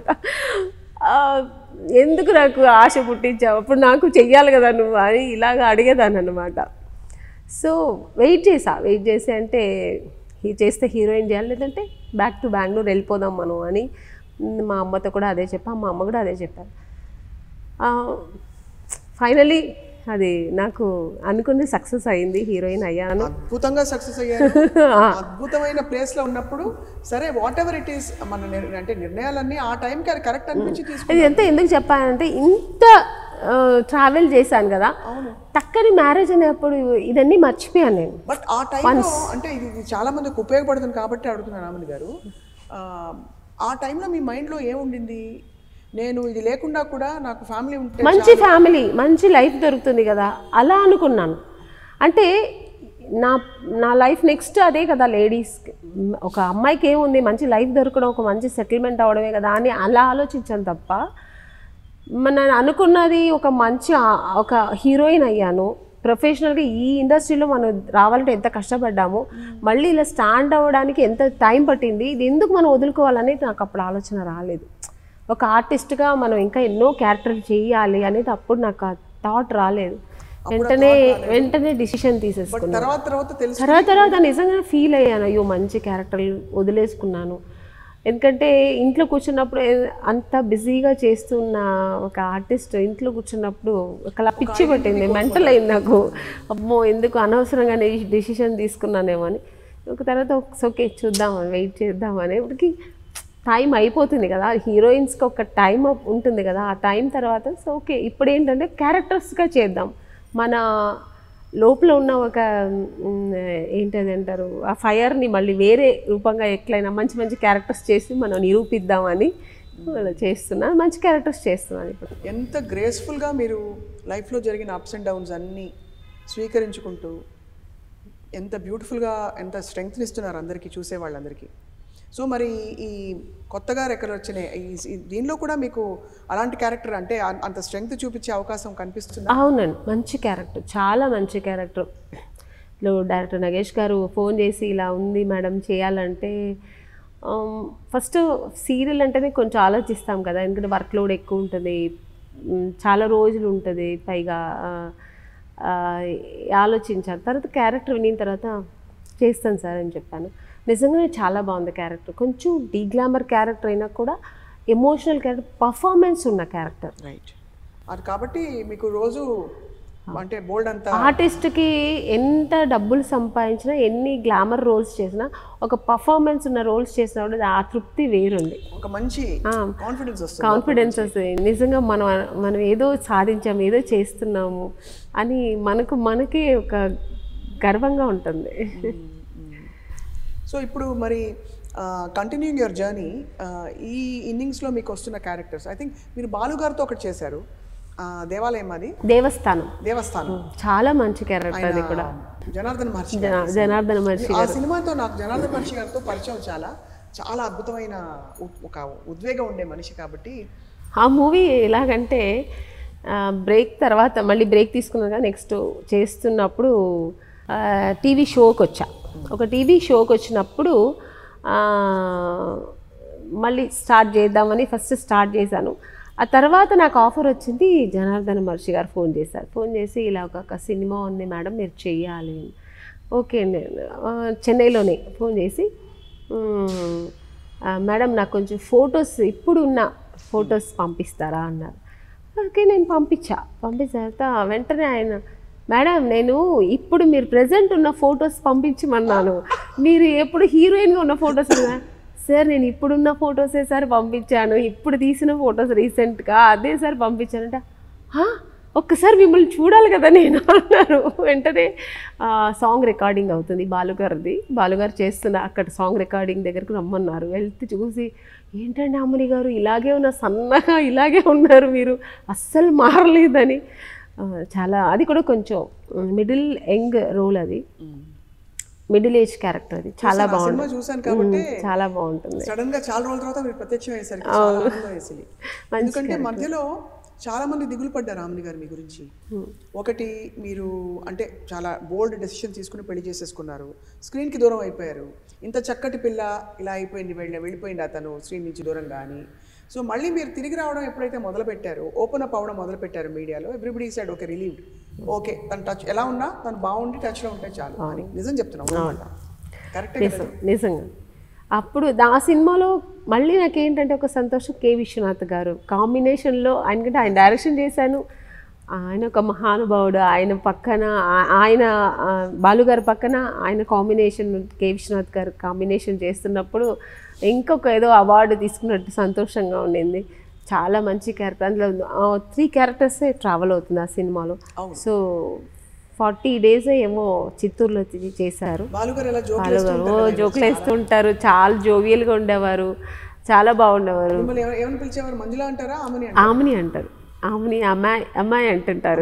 ఎందుకు నాకు ఆశ పుట్టించావు, అప్పుడు నాకు చెయ్యాలి కదా నువ్వు అని ఇలాగ అడిగేదాన్ని అన్నమాట. సో వెయిట్ చేసా, వెయిట్ చేసి అంటే చేస్తే హీరోయిన్ చేయాలి, లేదంటే బ్యాక్ టు బెంగళూరు వెళ్ళిపోదాం మనం అని మా అమ్మతో కూడా అదే చెప్పా, మా అమ్మ కూడా అదే చెప్పారు. ఫైనలీ అది నాకు అనుకుని సక్సెస్ అయింది, హీరోయిన్ అయ్యాను. అద్భుతంగా సక్సెస్ అయ్యాను. అద్భుతమైన ప్లేస్ లో ఉన్నప్పుడు సరే వాట్ ఎవర్ ఇట్ ఈస్, మన అంటే నిర్ణయాలన్నీ ఆ టైంకి అది కరెక్ట్ అనిపించి తీసుకున్నాను. ఇది ఎంత ఎందుకు చెప్పానంటే ఇంత ట్రావెల్ చేశాను కదా, టక్కని మ్యారేజ్ అనేప్పుడు ఇదన్నీ మర్చిపోయాను నేను. బట్ ఆ టైంలో అంటే ఇది చాలా మందికి ఉపయోగపడుతుంది కాబట్టి అడుగుతున్నాను రామని గారు, ఆ టైంలో మీ మైండ్లో ఏముండింది? నేను ఇది లేకుండా కూడా నాకు ఫ్యామిలీ ఉంటే, మంచి ఫ్యామిలీ, మంచి లైఫ్ దొరుకుతుంది కదా అలా అనుకున్నాను. అంటే నా నా లైఫ్ నెక్స్ట్ అదే కదా లేడీస్, ఒక అమ్మాయికి ఏముంది, మంచి లైఫ్ దొరకడం, ఒక మంచి సెటిల్మెంట్ అవడమే కదా అని అలా ఆలోచించాను తప్ప, నేను అనుకున్నది ఒక మంచి ఒక హీరోయిన్ అయ్యాను. ప్రొఫెషనల్గా ఈ ఇండస్ట్రీలో మనం రావాలంటే ఎంత కష్టపడ్డాము, మళ్ళీ ఇలా స్టాండ్ అవ్వడానికి ఎంత టైం పట్టింది, ఇది ఎందుకు మనం వదులుకోవాలనేది నాకు అప్పుడు ఆలోచన రాలేదు. ఒక ఆర్టిస్ట్గా మనం ఇంకా ఎన్నో క్యారెక్టర్లు చేయాలి అనేది అప్పుడు నాకు ఆ థాట్ రాలేదు. వెంటనే వెంటనే డిసిషన్ తీసేసుకున్నాను. తర్వాత తర్వాత నిజంగా ఫీల్ అయ్యాను, అయ్యో మంచి క్యారెక్టర్లు వదిలేసుకున్నాను. ఎందుకంటే ఇంట్లో కూర్చున్నప్పుడు అంత బిజీగా చేస్తున్న ఒక ఆర్టిస్ట్ ఇంట్లో కూర్చున్నప్పుడు ఒకలా పిచ్చి పట్టింది, మెంటల్ అయింది నాకు. అమ్మో ఎందుకు అనవసరంగానే డిసిషన్ తీసుకున్నానేమో అని. ఒక తర్వాత ఓకే చూద్దామని వెయిట్ చేద్దామని ఇప్పటికి టైం అయిపోతుంది కదా, హీరోయిన్స్కి ఒక టైం ఉంటుంది కదా, ఆ టైం తర్వాత సో ఓకే ఇప్పుడు ఏంటంటే క్యారెక్టర్స్గా చేద్దాం, మన లోపల ఉన్న ఒక ఏంటది అంటారు ఆ ఫైర్ని మళ్ళీ వేరే రూపంగా ఎట్లయినా మంచి మంచి క్యారెక్టర్స్ చేసి మనం నిరూపిద్దామని చేస్తున్నా, మంచి క్యారెక్టర్స్ చేస్తున్నాను ఇప్పుడు. ఎంత గ్రేస్ఫుల్గా మీరు లైఫ్లో జరిగిన అప్స్ అండ్ డౌన్స్ అన్నీ స్వీకరించుకుంటూ ఎంత బ్యూటిఫుల్గా ఎంత స్ట్రెంగ్త్ని ఇస్తున్నారు అందరికీ, చూసే వాళ్ళందరికీ. సో మరి ఈ కొత్తగా రెక్కలు వచ్చినాయి ఈ దీనిలో కూడా మీకు అలాంటి క్యారెక్టర్ అంటే అంత స్ట్రెంగ్త్ చూపించే అవకాశం కనిపిస్తుంది? అవునండి, మంచి క్యారెక్టర్, చాలా మంచి క్యారెక్టర్. లో డైరెక్టర్ నగేష్ గారు ఫోన్ చేసి ఇలా ఉంది మేడం చేయాలంటే, ఫస్ట్ సీరియల్ అంటేనే కొంచెం ఆలోచిస్తాం కదా, ఎందుకంటే వర్క్ లోడ్ ఎక్కువ ఉంటుంది, చాలా రోజులు ఉంటుంది, పైగా ఆలోచించాను. తర్వాత క్యారెక్టర్ వినిన తర్వాత చేస్తాను సార్ అని చెప్పాను. నిజంగానే చాలా బాగుంది క్యారెక్టర్, కొంచెం డీ గ్లామర్ క్యారెక్టర్ అయినా కూడా ఎమోషనల్ క్యారెక్టర్, పర్ఫార్మెన్స్ ఉన్న క్యారెక్టర్. రైట్, అది కాబట్టి మీకు రోజు అంటే బోల్డ్ అంతా ఆర్టిస్ట్కి ఎంత డబ్బులు సంపాదించినా ఎన్ని గ్లామర్ రోల్స్ చేసినా ఒక పర్ఫార్మెన్స్ ఉన్న రోల్స్ చేసినా కూడా ఆ తృప్తి వేరుంది, ఒక మంచి కాన్ఫిడెన్స్ వస్తుంది కాన్ఫిడెన్స్ వస్తుంది. నిజంగా మనం మనం ఏదో సాధించాము, ఏదో చేస్తున్నాము అని మనకు మనకి ఒక గర్వంగా ఉంటుంది. సో ఇప్పుడు మరి కంటిన్యూయింగ్ యువర్ జర్నీ, ఈ ఇన్నింగ్స్లో మీకు వస్తున్న క్యారెక్టర్స్ ఐ థింక్ మీరు బాలుగారితో ఒకటి చేశారు, దేవాలయం, అది దేవస్థానం. దేవస్థానం చాలా మంచి క్యారెక్టర్ అది కూడా, జనార్దన్ మహర్షి. జనార్దన్ మహర్షి ఆ సినిమాతో నాకు జనార్దన్ మహర్షి గారితో పరిచయం చాలా చాలా అద్భుతమైన ఒక ఉద్వేగం ఉండే మనిషి. కాబట్టి ఆ మూవీ ఎలాగంటే బ్రేక్ తర్వాత మళ్ళీ బ్రేక్ తీసుకున్నాక నెక్స్ట్ చేస్తున్నప్పుడు టీవీ షోకి వచ్చా. ఒక టీవీ షోకి వచ్చినప్పుడు మళ్ళీ స్టార్ట్ చేద్దామని ఫస్ట్ స్టార్ట్ చేశాను. ఆ తర్వాత నాకు ఆఫర్ వచ్చింది, జనార్దన్ మహర్షి గారు ఫోన్ చేశారు. ఫోన్ చేసి ఇలా ఒక సినిమా ఉంది మేడం మీరు చెయ్యాలి. ఓకే అండి, చెన్నైలోనే ఫోన్ చేసి మేడం నాకు కొంచెం ఫొటోస్ ఇప్పుడున్న ఫొటోస్ పంపిస్తారా అన్నారు. ఓకే నేను పంపించా. పంపించిన తర్వాత వెంటనే ఆయన, మేడం నేను ఇప్పుడు మీరు ప్రజెంట్ ఉన్న ఫొటోస్ పంపించమన్నాను, మీరు ఎప్పుడు హీరోయిన్గా ఉన్న ఫొటోస్ ఉన్నా సార్ నేను ఇప్పుడున్న ఫొటోసే సార్ పంపించాను, ఇప్పుడు తీసిన ఫొటోస్ రీసెంట్గా అదే సార్ పంపించానంటే ఒక్కసారి మిమ్మల్ని చూడాలి కదా నేను అన్నారు. వెంటనే సాంగ్ రికార్డింగ్ అవుతుంది బాలుగారిది, బాలుగారు చేస్తున్న అక్కడ సాంగ్ రికార్డింగ్ దగ్గరకు రమ్మన్నారు. వెళ్తే చూసి ఏంటండి అమ్మని గారు ఇలాగే ఉన్న సన్నగా ఇలాగే ఉన్నారు మీరు, అస్సలు మారలేదని. చాలా అది కూడా కొంచెం మిడిల్ యంగ్ రోల్, అది మిడిల్ ఏజ్ క్యారెక్టర్, అది చాలా బాగుంటుంది. చూసాను కాబట్టి చాలా బాగుంటుంది. సడన్ గా చాలా రోజుల తర్వాత మీరు ప్రత్యక్షం అయ్యేసరికి, ఎందుకంటే మధ్యలో చాలా మంది దిగులు పడ్డారు రాముని గారు మీ గురించి. ఒకటి మీరు అంటే చాలా బోల్డ్ డెసిషన్ తీసుకుని పెళ్లి చేసేసుకున్నారు, స్క్రీన్కి దూరం అయిపోయారు. ఇంత చక్కటి పిల్ల ఇలా అయిపోయింది, వెళ్ళి వెళ్ళిపోయింది అతను స్క్రీన్ నుంచి దూరంగా అని. సో మళ్ళీ మీరు తిరిగి రావడం ఎప్పుడైతే మొదలు పెట్టారో, ఓపెన్ అప్ అవ్వడం మొదలు పెట్టారు మీడియాలో, everybody side okay relieved, okay తను టచ్ ఎలా ఉన్నా తను బాగుండి టచ్లో ఉంటే చాలు అని. నిజం చెప్తున్నాం, కరెక్ట్ నిజంగా. అప్పుడు ఆ సినిమాలో మళ్ళీ నాకేంటంటే ఒక సంతోషం, కె విశ్వనాథ్ గారు కాంబినేషన్లో, ఆయనకంటే ఆయన డైరెక్షన్ చేశాను, ఆయన ఒక మహానుభావుడు, ఆయన పక్కన ఆయన బాలుగారి పక్కన ఆయన కాంబినేషన్, కె విశ్వనాథ్ గారు కాంబినేషన్ చేస్తున్నప్పుడు ఇంకొక ఏదో అవార్డు తీసుకున్నట్టు సంతోషంగా ఉండింది. చాలా మంచి క్యారెక్టర్, అందులో త్రీ క్యారెక్టర్సే ట్రావెల్ అవుతుంది ఆ సినిమాలో. సో ఫార్టీ డేస్ ఏమో చిత్తూరులో చేశారు. బాలుగారు జోకులు వేస్తూ ఉంటారు, చాలా జోవియల్గా ఉండేవారు, చాలా బాగుండేవారు. ఆమెని అంటారు, ఆమెని అమ్మాయి అమ్మాయి అంటుంటారు,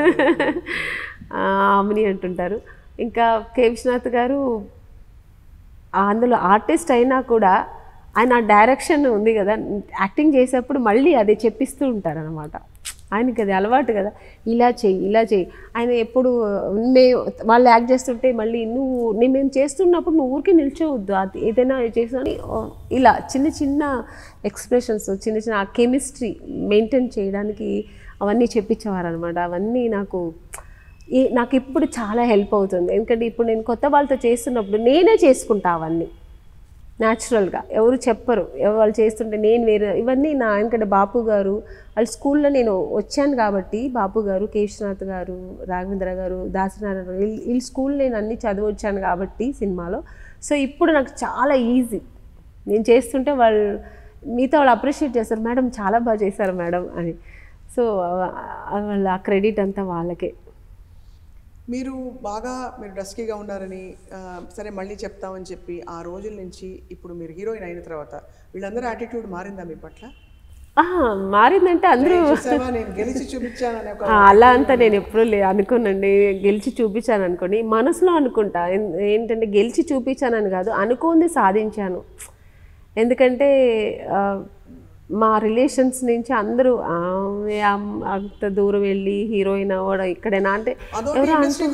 ఆమెని అంటుంటారు. ఇంకా కె విశ్వనాథ్ గారు అందులో ఆర్టిస్ట్ అయినా కూడా ఆయన డైరెక్షన్ ఉంది కదా, యాక్టింగ్ చేసేప్పుడు మళ్ళీ అదే చెప్పిస్తూ ఉంటారు అనమాట. ఆయనకి అది అలవాటు కదా, ఇలా చెయ్యి ఇలా చెయ్యి. ఆయన ఎప్పుడు మే వాళ్ళు యాక్ట్ చేస్తుంటే మళ్ళీ నువ్వు నేను మేము చేస్తున్నప్పుడు నువ్వు ఊరికి నిల్చోవద్దు, అది ఏదైనా చేసినా ఇలా చిన్న చిన్న ఎక్స్ప్రెషన్స్, చిన్న చిన్న ఆ కెమిస్ట్రీ మెయింటైన్ చేయడానికి అవన్నీ చెప్పించేవారు అనమాట. అవన్నీ నాకు ఈ నాకు ఇప్పుడు చాలా హెల్ప్ అవుతుంది. ఎందుకంటే ఇప్పుడు నేను కొత్త వాళ్ళతో చేస్తున్నప్పుడు నేనే చేసుకుంటా అవన్నీ. న్యాచురల్గా ఎవరు చెప్పరు, వాళ్ళు చేస్తుంటే నేను వేరే ఇవన్నీ నా ఎందుకంటే బాపు గారు వాళ్ళ స్కూల్లో నేను వచ్చాను కాబట్టి బాపు గారు, కేశనాథ్ గారు, రాఘవేంద్ర గారు, దాసనారాయణ గారు వీళ్ళ స్కూల్ నేను అన్నీ చదివి వచ్చాను కాబట్టి సినిమాలో. సో ఇప్పుడు నాకు చాలా ఈజీ, నేను చేస్తుంటే వాళ్ళు మీతో వాళ్ళు అప్రిషియేట్ చేస్తారు, మేడం చాలా బాగా చేశారు మేడం అని. సో వాళ్ళ ఆ క్రెడిట్ అంతా వాళ్ళకే. మీరు బాగా మీరు డస్కీగా ఉన్నారని సరే మళ్ళీ చెప్తామని చెప్పి ఆ రోజుల నుంచి ఇప్పుడు మీరు హీరోయిన్ అయిన తర్వాత వీళ్ళందరూ యాటిట్యూడ్ మారిందా మీ పట్ల? మారిందంటే అందరూ నేను గెలిచి చూపించానని అలా అంతా నేను ఎప్పుడూ లే అనుకోనండి. గెలిచి చూపించాను అనుకోని మనసులో అనుకుంటా, ఏంటంటే గెలిచి చూపించానని కాదు, అనుకోంది సాధించాను. ఎందుకంటే మా రిలేషన్స్ నుంచి అందరూ అంత దూరం వెళ్ళి హీరోయిన్ అవ్వడం ఇక్కడేనా అంటే ఎవరు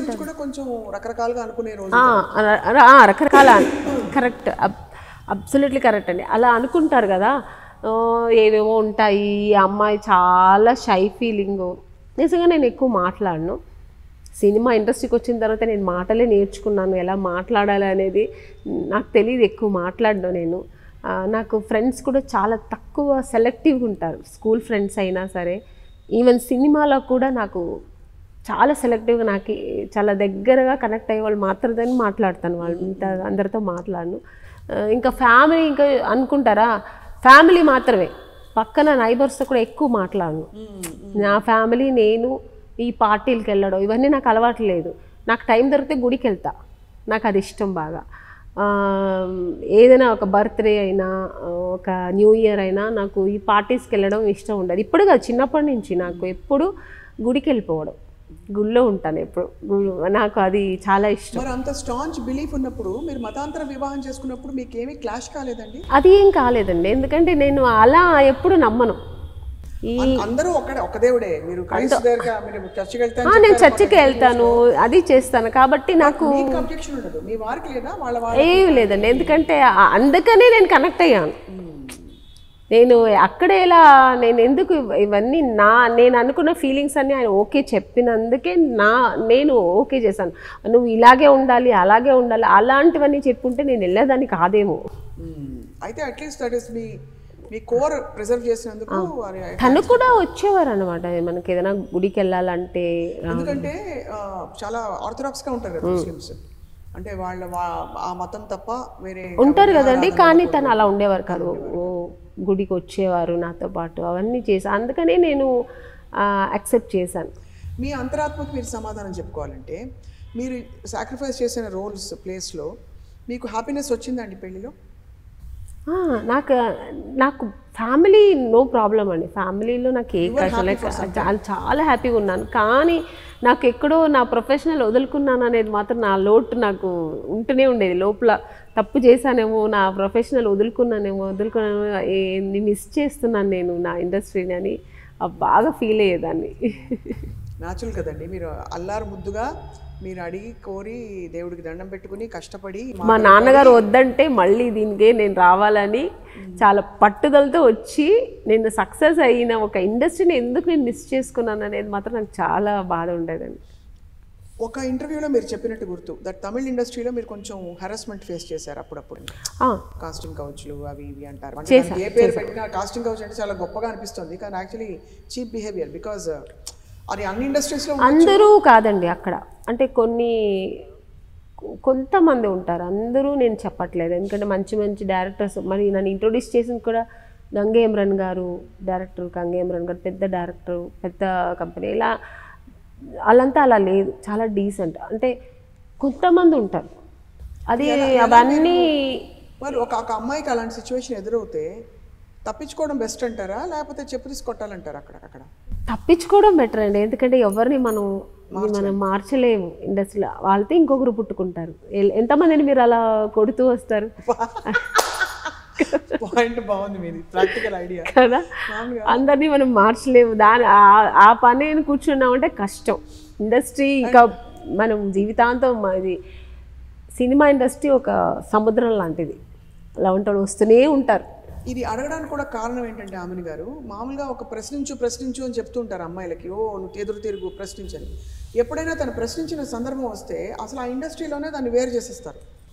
రకరకాల కరెక్ట్, అబ్సల్యూట్లీ కరెక్ట్ అండి. అలా అనుకుంటారు కదా, ఏవేవో ఉంటాయి. ఈ అమ్మాయి చాలా షై ఫీలింగ్. నిజంగా నేను ఎక్కువ మాట్లాడను. సినిమా ఇండస్ట్రీకి వచ్చిన తర్వాత నేను మాటలే నేర్చుకున్నాను, ఎలా మాట్లాడాలి అనేది నాకు తెలియదు. ఎక్కువ మాట్లాడను నేను. నాకు ఫ్రెండ్స్ కూడా చాలా తక్కువ సెలెక్టివ్గా ఉంటారు, స్కూల్ ఫ్రెండ్స్ అయినా సరే. ఈవెన్ సినిమాలో కూడా నాకు చాలా సెలెక్టివ్గా, నాకు చాలా దగ్గరగా కనెక్ట్ అయ్యే వాళ్ళు మాత్రమే మాట్లాడతాను, వాళ్ళు ఇంత అందరితో మాట్లాడను. ఇంకా ఫ్యామిలీ ఇంకా అనుకుంటారా, ఫ్యామిలీ మాత్రమే, పక్కన నైబర్స్తో కూడా ఎక్కువ మాట్లాడను. నా ఫ్యామిలీ, నేను ఈ పార్టీలకు వెళ్ళడం ఇవన్నీ నాకు అలవాటు లేదు. నాకు టైం దొరికితే గుడికి వెళ్తా, నాకు అది ఇష్టం బాగా. ఏదైనా ఒక బర్త్డే అయినా ఒక న్యూ ఇయర్ అయినా నాకు ఈ పార్టీస్కి వెళ్ళడం ఇష్టం ఉండదు. ఇప్పుడు కాదు, చిన్నప్పటి నుంచి నాకు ఎప్పుడు గుడికి వెళ్ళిపోవడం, గుళ్ళో ఉంటాను ఎప్పుడు, నాకు అది చాలా ఇష్టం. మరి అంత స్టాంచ్ బిలీఫ్ ఉన్నప్పుడు మీరు మతాంతర వివాహం చేసుకున్నప్పుడు మీకు ఏమీ క్లాష్ కాలేదండి? అది ఏం కాలేదండి, ఎందుకంటే నేను అలా ఎప్పుడు నమ్మను. అందరూ ఒక్కడే ఒక దేవుడే, మీరు చర్చికి వెళ్తాను, నేను చర్చికి వెళ్తాను, అది చేస్తాను కాబట్టి నాకు ఏం లేదండి. ఎందుకంటే అందుకనే నేను కనెక్ట్ అయ్యాను. నేను అక్కడేలా నేను ఎందుకు ఇవన్నీ నా నేను అనుకున్న ఫీలింగ్స్ అన్నీ ఆయన ఓకే చెప్పినందుకే నా నేను ఓకే చేశాను. నువ్వు ఇలాగే ఉండాలి, అలాగే ఉండాలి, అలాంటివన్నీ చెప్పుంటే నేను వెళ్ళేదాన్ని కాదేమో. అయితే అట్లీస్ట్ దట్ ఇస్ మీ మీ కోర్ ప్రిజర్వ్ చేసినందుకు. తను కూడా వచ్చేవారు అనమాట మనకి ఏదైనా గుడికి వెళ్ళాలంటే. ఎందుకంటే చాలా ఆర్థడాక్స్గా ఉంటారు కదా ముస్లిమ్స్, అంటే వాళ్ళ ఆ మతం తప్ప వేరే ఉంటారు కదండి. కానీ తను అలా ఉండేవారు కాదు, గుడికి వచ్చేవారు నాతో పాటు, అవన్నీ చేసి అందుకనే నేను యాక్సెప్ట్ చేశాను. మీ అంతరాత్మకు మీరు సమాధానం చెప్పుకోవాలంటే మీరు సాక్రిఫైస్ చేసిన రోల్స్ ప్లేస్లో మీకు హ్యాపీనెస్ వచ్చిందండి పెళ్ళిలో? నాకు నాకు ఫ్యామిలీ నో ప్రాబ్లం అండి, ఫ్యామిలీలో నాకు ఏ కష్టం చాలా చాలా హ్యాపీగా ఉన్నాను. కానీ నాకు ఎక్కడో నా ప్రొఫెషనల్ వదులుకున్నాను అనేది మాత్రం నా లోటు నాకు ఉంటూనే ఉండేది లోపల. తప్పు చేశానేమో, నా ప్రొఫెషనల్ వదులుకున్నానేమో, వదులుకున్నానేమో, మిస్ చేస్తున్నాను నేను నా ఇండస్ట్రీని అని బాగా ఫీల్ అయ్యేదాన్ని. న్యాచురల్ కదండి, మీరు అల్లారు ముద్దుగా మీరు అడిగి కోరి దేవుడికి దండం పెట్టుకుని కష్టపడి మా నాన్నగారు వద్దంటే మళ్ళీ దీనికే నేను రావాలని చాలా పట్టుదలతో వచ్చి నేను సక్సెస్ అయిన ఒక ఇండస్ట్రీని ఎందుకు నేను మిస్ చేసుకున్నాను అనేది మాత్రం నాకు చాలా బాధ ఉండేదండి. ఒక ఇంటర్వ్యూలో మీరు చెప్పినట్టు గుర్తు, దట్ తమిళ ఇండస్ట్రీలో మీరు కొంచెం హెరాస్మెంట్ ఫేస్ చేశారు అప్పుడప్పుడు. కాస్టింగ్ కౌచ్లు అవి ఇవి అంటారు, ఏ పేరు పెట్టినా కాస్టింగ్ కౌచ్ అంటే చాలా గొప్పగా అనిపిస్తుంది, కానీ యాక్చువల్లీ చీప్ బిహేవియర్. బికాజ్ అది అన్ని ఇండస్ట్రీస్లో అందరూ కాదండి, అక్కడ అంటే కొన్ని కొంతమంది ఉంటారు, అందరూ నేను చెప్పట్లేదు. ఎందుకంటే మంచి మంచి డైరెక్టర్స్, మరి నన్ను ఇంట్రొడ్యూస్ చేసింది కూడా గంగేమ్రన్ గారు, డైరెక్టర్ గంగేమ్రన్ గారు, పెద్ద డైరెక్టర్, పెద్ద కంపెనీ. ఇలా వాళ్ళంతా అలా లేదు, చాలా డీసెంట్. అంటే కొంతమంది ఉంటారు, అది అవన్నీ. మరి ఒక ఒక అమ్మాయికి అలాంటి సిచ్యువేషన్ ఎదురవుతే తప్పించుకోవడం బెస్ట్ అంటారా, లేకపోతే చెప్పు తీసి కొట్టాలంటారా? అక్కడ అక్కడ తప్పించుకోవడం బెటర్ అండి, ఎందుకంటే ఎవరిని మనం మనం మార్చలేము ఇండస్ట్రీలో. వాళ్ళతో ఇంకొకరు పుట్టుకుంటారు. ఎంతమందిని మీరు అలా కొడుతూ వస్తారు కదా, అందరినీ మనం మార్చలేము. దాని ఆ పని కూర్చున్నామంటే కష్టం. ఇండస్ట్రీ ఇంకా మనం జీవితాంతం, ఇది సినిమా ఇండస్ట్రీ ఒక సముద్రం లాంటిది, అలా ఉంటాడు వస్తూనే ఉంటారు. ఇది అడగడానికి కూడా కారణం ఏంటంటే ఆమెని గారు, మామూలుగా ఒక ప్రశ్నించు ప్రశ్నించు అని చెప్తుంటారు అమ్మాయిలకి, ఓ నువ్వు ఎదురు తిరుగు ప్రశ్నించని. ఎప్పుడైనా తను ప్రశ్నించిన సందర్భం వస్తే అసలు ఆ ఇండస్ట్రీలోనే దాన్ని వేరు చేసేస్తారు.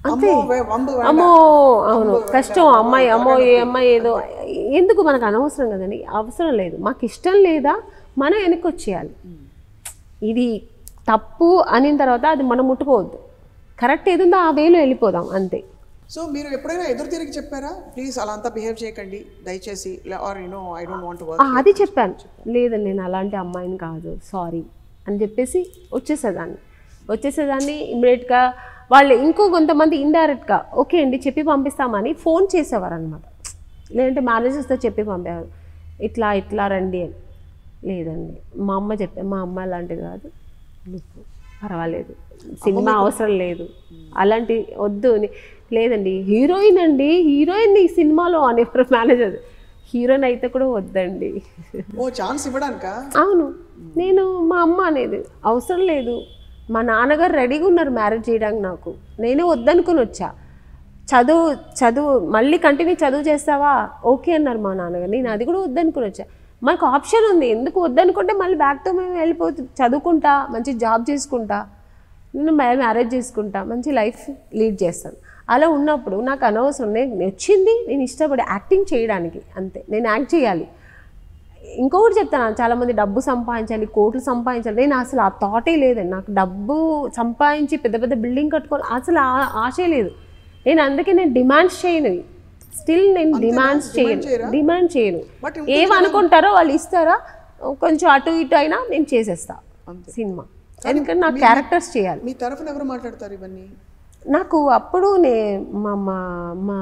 అంతే. అమ్మో, వే- వంబు వేడ. అమ్మో అవును కష్టం అమ్మాయి అమ్మో ఏ అమ్మాయి ఏదో ఎందుకు మనకు అనవసరం కదండి, అవసరం లేదు. మాకు ఇష్టం లేదా మనం వెనక్కి వచ్చేయాలి. ఇది తప్పు అనిన తర్వాత అది మనం ముట్టుకోవద్దు, కరెక్ట్ ఏదుందో ఆ వేలో వెళ్ళిపోదాం అంతే. సో మీరు ఎప్పుడైనా ఎదురు తిరిగి చెప్పారా, ప్లీజ్ అలా అంతా బిహేవ్ చేయకండి దయచేసి, are you know I don't want to uh, work? అది చెప్పాను, లేదండి నేను అలాంటి అమ్మాయిని కాదు సారీ అని చెప్పేసి వచ్చేసేదాన్ని వచ్చేసేదాన్ని ఇమ్మీడియట్గా. వాళ్ళు ఇంకో కొంతమంది ఇండైరెక్ట్గా ఓకే అండి చెప్పి పంపిస్తామని ఫోన్ చేసేవారు అనమాట, లేదంటే మేనేజర్స్తో చెప్పి పంపేవారు ఇట్లా ఇట్లా రండి అని. లేదండి మా అమ్మ చెప్పే, మా అమ్మ అలాంటిది కాదు, నువ్వు పర్వాలేదు సినిమా అవసరం లేదు అలాంటి వద్దు అని. లేదండి హీరోయిన్ అండి హీరోయిన్ ఈ సినిమాలో అనేవారు మేనేజర్, హీరోయిన్ అయితే కూడా వద్దండి. ఓ ఛాన్స్ ఇవ్వడానికా? అవును, నేను మా అమ్మ అనేది అవసరం లేదు, మా నాన్నగారు రెడీగా ఉన్నారు మ్యారేజ్ చేయడానికి, నాకు నేనే వద్దనుకుని వచ్చా. చదువు చదువు మళ్ళీ కంటిన్యూ చదువు చేస్తావా ఓకే అన్నారు మా నాన్నగారు, నేను అది కూడా వద్దనుకుని వచ్చా. మనకు ఆప్షన్ ఉంది, ఎందుకు వద్దనుకుంటే మళ్ళీ బ్యాక్ టు మేము వెళ్ళిపోతు చదువుకుంటా మంచి జాబ్ చేసుకుంటా, నేను మ్యారేజ్ చేసుకుంటా మంచి లైఫ్ లీడ్ చేస్తాను. అలా ఉన్నప్పుడు నాకు అనవసరం, నేను వచ్చింది నేను ఇష్టపడి యాక్టింగ్ చేయడానికి అంతే, నేను యాక్ట్ చేయాలి. ఇంకొకటి చెప్తాను, చాలామంది డబ్బు సంపాదించాలి కోట్లు సంపాదించాలి, నేను అసలు ఆ థాటే లేదండి. నాకు డబ్బు సంపాదించి పెద్ద పెద్ద బిల్డింగ్ కట్టుకోవాలి అసలు ఆ ఆశే లేదు. నేను అందుకే నేను డిమాండ్స్ చేయను, స్టిల్ నేను డిమాండ్స్ చేయను డిమాండ్ చేయను ఏమనుకుంటారో వాళ్ళు ఇస్తారా, కొంచెం అటు ఇటు అయినా నేను చేసేస్తా సినిమా, ఎందుకంటే నాకు క్యారెక్టర్స్ చేయాలి. మీ తరఫున ఎవరు మాట్లాడతారు ఇవన్నీ? నాకు అప్పుడు నే మా మా మా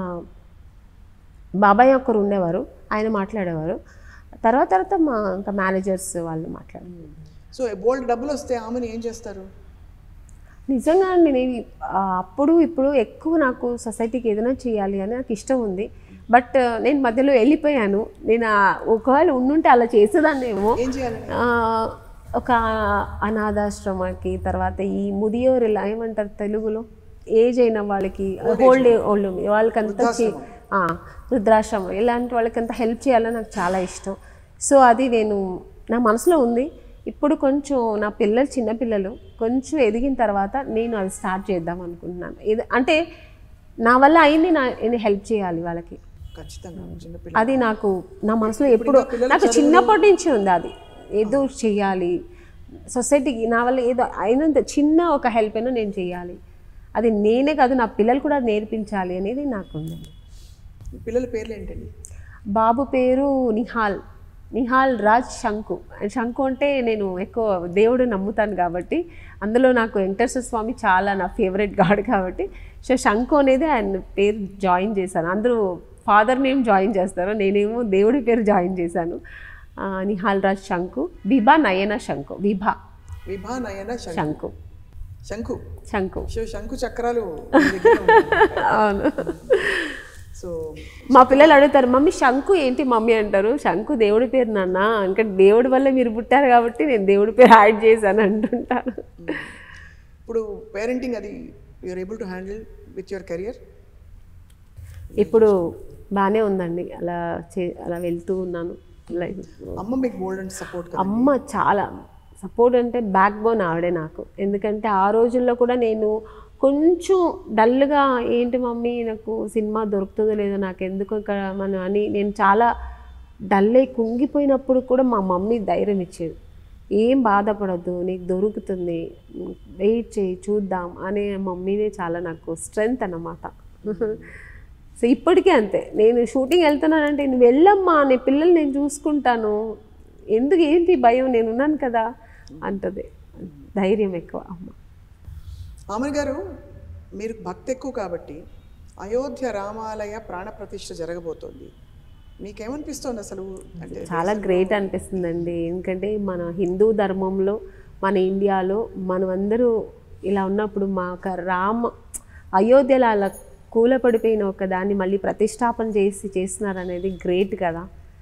బాబాయ్ ఒకరు ఉండేవారు, ఆయన మాట్లాడేవారు. తర్వాత తర్వాత మా ఇంకా మేనేజర్స్ వాళ్ళు మాట్లాడారు. సో బోల్డ్ డబ్బులు వస్తే ఆమెను ఏం చేస్తారు? నిజంగా నేను అప్పుడు ఇప్పుడు ఎక్కువ నాకు సొసైటీకి ఏదైనా చేయాలి అని నాకు ఇష్టం ఉంది, బట్ నేను మధ్యలో వెళ్ళిపోయాను. నేను ఒకవేళ ఉండుంటే అలా చేసేదాన్నేమో. ఏం చేయాలి? ఒక అనాథాశ్రమకి, తర్వాత ఈ ముదియోరు ఇలా ఏమంటారు తెలుగులో, ఏజ్ అయిన వాళ్ళకి, ఓల్డ్ ఓల్డ్ వాళ్ళకంతా వృద్ధాశ్రమం ఇలాంటి వాళ్ళకంతా హెల్ప్ చేయాలని నాకు చాలా ఇష్టం. సో అది నేను నా మనసులో ఉంది. ఇప్పుడు కొంచెం నా పిల్లలు చిన్నపిల్లలు కొంచెం ఎదిగిన తర్వాత నేను అది స్టార్ట్ చేద్దాం అనుకుంటున్నాను. ఇది అంటే నా వల్ల అయింది, నా నేను హెల్ప్ చేయాలి వాళ్ళకి ఖచ్చితంగా. చిన్నపిల్ల అది నాకు నా మనసులో ఎప్పుడు నాకు చిన్నప్పటి నుంచి ఉంది, అది ఏదో చెయ్యాలి సొసైటీకి, నా వల్ల ఏదో అయినంత చిన్న ఒక హెల్ప్ అయినా నేను చేయాలి, అది నేనే కాదు నా పిల్లలు కూడా నేర్పించాలి అనేది నాకు ఉందండి. పిల్లల పేర్లు ఏంటండి? బాబు పేరు నిహాల్ నిహాల్ రాజ్ శంకు. శంకు అంటే నేను ఎక్కువ దేవుడు నమ్ముతాను కాబట్టి, అందులో నాకు వెంకటేశ్వర స్వామి చాలా నా ఫేవరెట్ గాడ్ కాబట్టి, సో శంకు అనేది ఆయన పేరు జాయిన్ చేశాను. అందరూ ఫాదర్ నేమ్ జాయిన్ చేస్తారు, నేనేమో దేవుడి పేరు జాయిన్ చేశాను. నిహాల్ రాజ్ శంకు. విభా నయన శంకు. విభా విభా నయన శంకు శంకు శంకు శంకు చక్రాలు. అవును. సో మా పిల్లలు అడుగుతారు మమ్మీ శంకు ఏంటి మమ్మీ అంటారు, శంకు దేవుడి పేరు నాన్న, ఇంకా దేవుడి వల్ల మీరు పుట్టారు కాబట్టి నేను దేవుడి పేరు యాడ్ చేశాను అంటుంటాను. ఇప్పుడు పేరెంటింగ్ అది you're able to handle with your career? ఇప్పుడు బాగానే ఉందండి, అలా చే అలా వెళ్తూ ఉన్నాను లైఫ్. అమ్మ మీకు బోల్డ్ అండ్ సపోర్ట్? అమ్మ చాలా సపోర్ట్, అంటే బ్యాక్ బోన్ ఆవిడే నాకు. ఎందుకంటే ఆ రోజుల్లో కూడా నేను కొంచెం డల్గా ఏంటి మమ్మీ నాకు సినిమా దొరుకుతుందో లేదో నాకు ఎందుకు ఇక్కడ మనం అని నేను చాలా డల్ అయి కుంగిపోయినప్పుడు కూడా మా మమ్మీ ధైర్యం ఇచ్చేది, ఏం బాధపడద్దు నీకు దొరుకుతుంది వెయిట్ చేయి చూద్దాం అనే మమ్మీనే చాలా నాకు స్ట్రెంగ్త్ అన్నమాట. సో ఇప్పటికీ అంతే, నేను షూటింగ్ వెళ్తున్నానంటే నువ్వు వెళ్ళమ్మా నీ పిల్లలు నేను చూసుకుంటాను, ఎందుకు ఏంటి భయం నేను ఉన్నాను కదా అంటది, ధైర్యం ఎక్కువ అమ్మ. ఆమె గారు మీరు భక్తి ఎక్కువ కాబట్టి అయోధ్య రామాలయ ప్రాణప్రతిష్ఠ జరగబోతోంది, మీకేమనిపిస్తుంది అసలు? అంటే చాలా గ్రేట్ అనిపిస్తుందండి, ఎందుకంటే మన హిందూ ధర్మంలో మన ఇండియాలో మనమందరూ ఇలా ఉన్నప్పుడు మా ఒక రామ అయోధ్యలో అలా కూలపడిపోయిన ఒక దాన్ని మళ్ళీ ప్రతిష్టాపన చేసి చేస్తున్నారు అనేది గ్రేట్ కదా.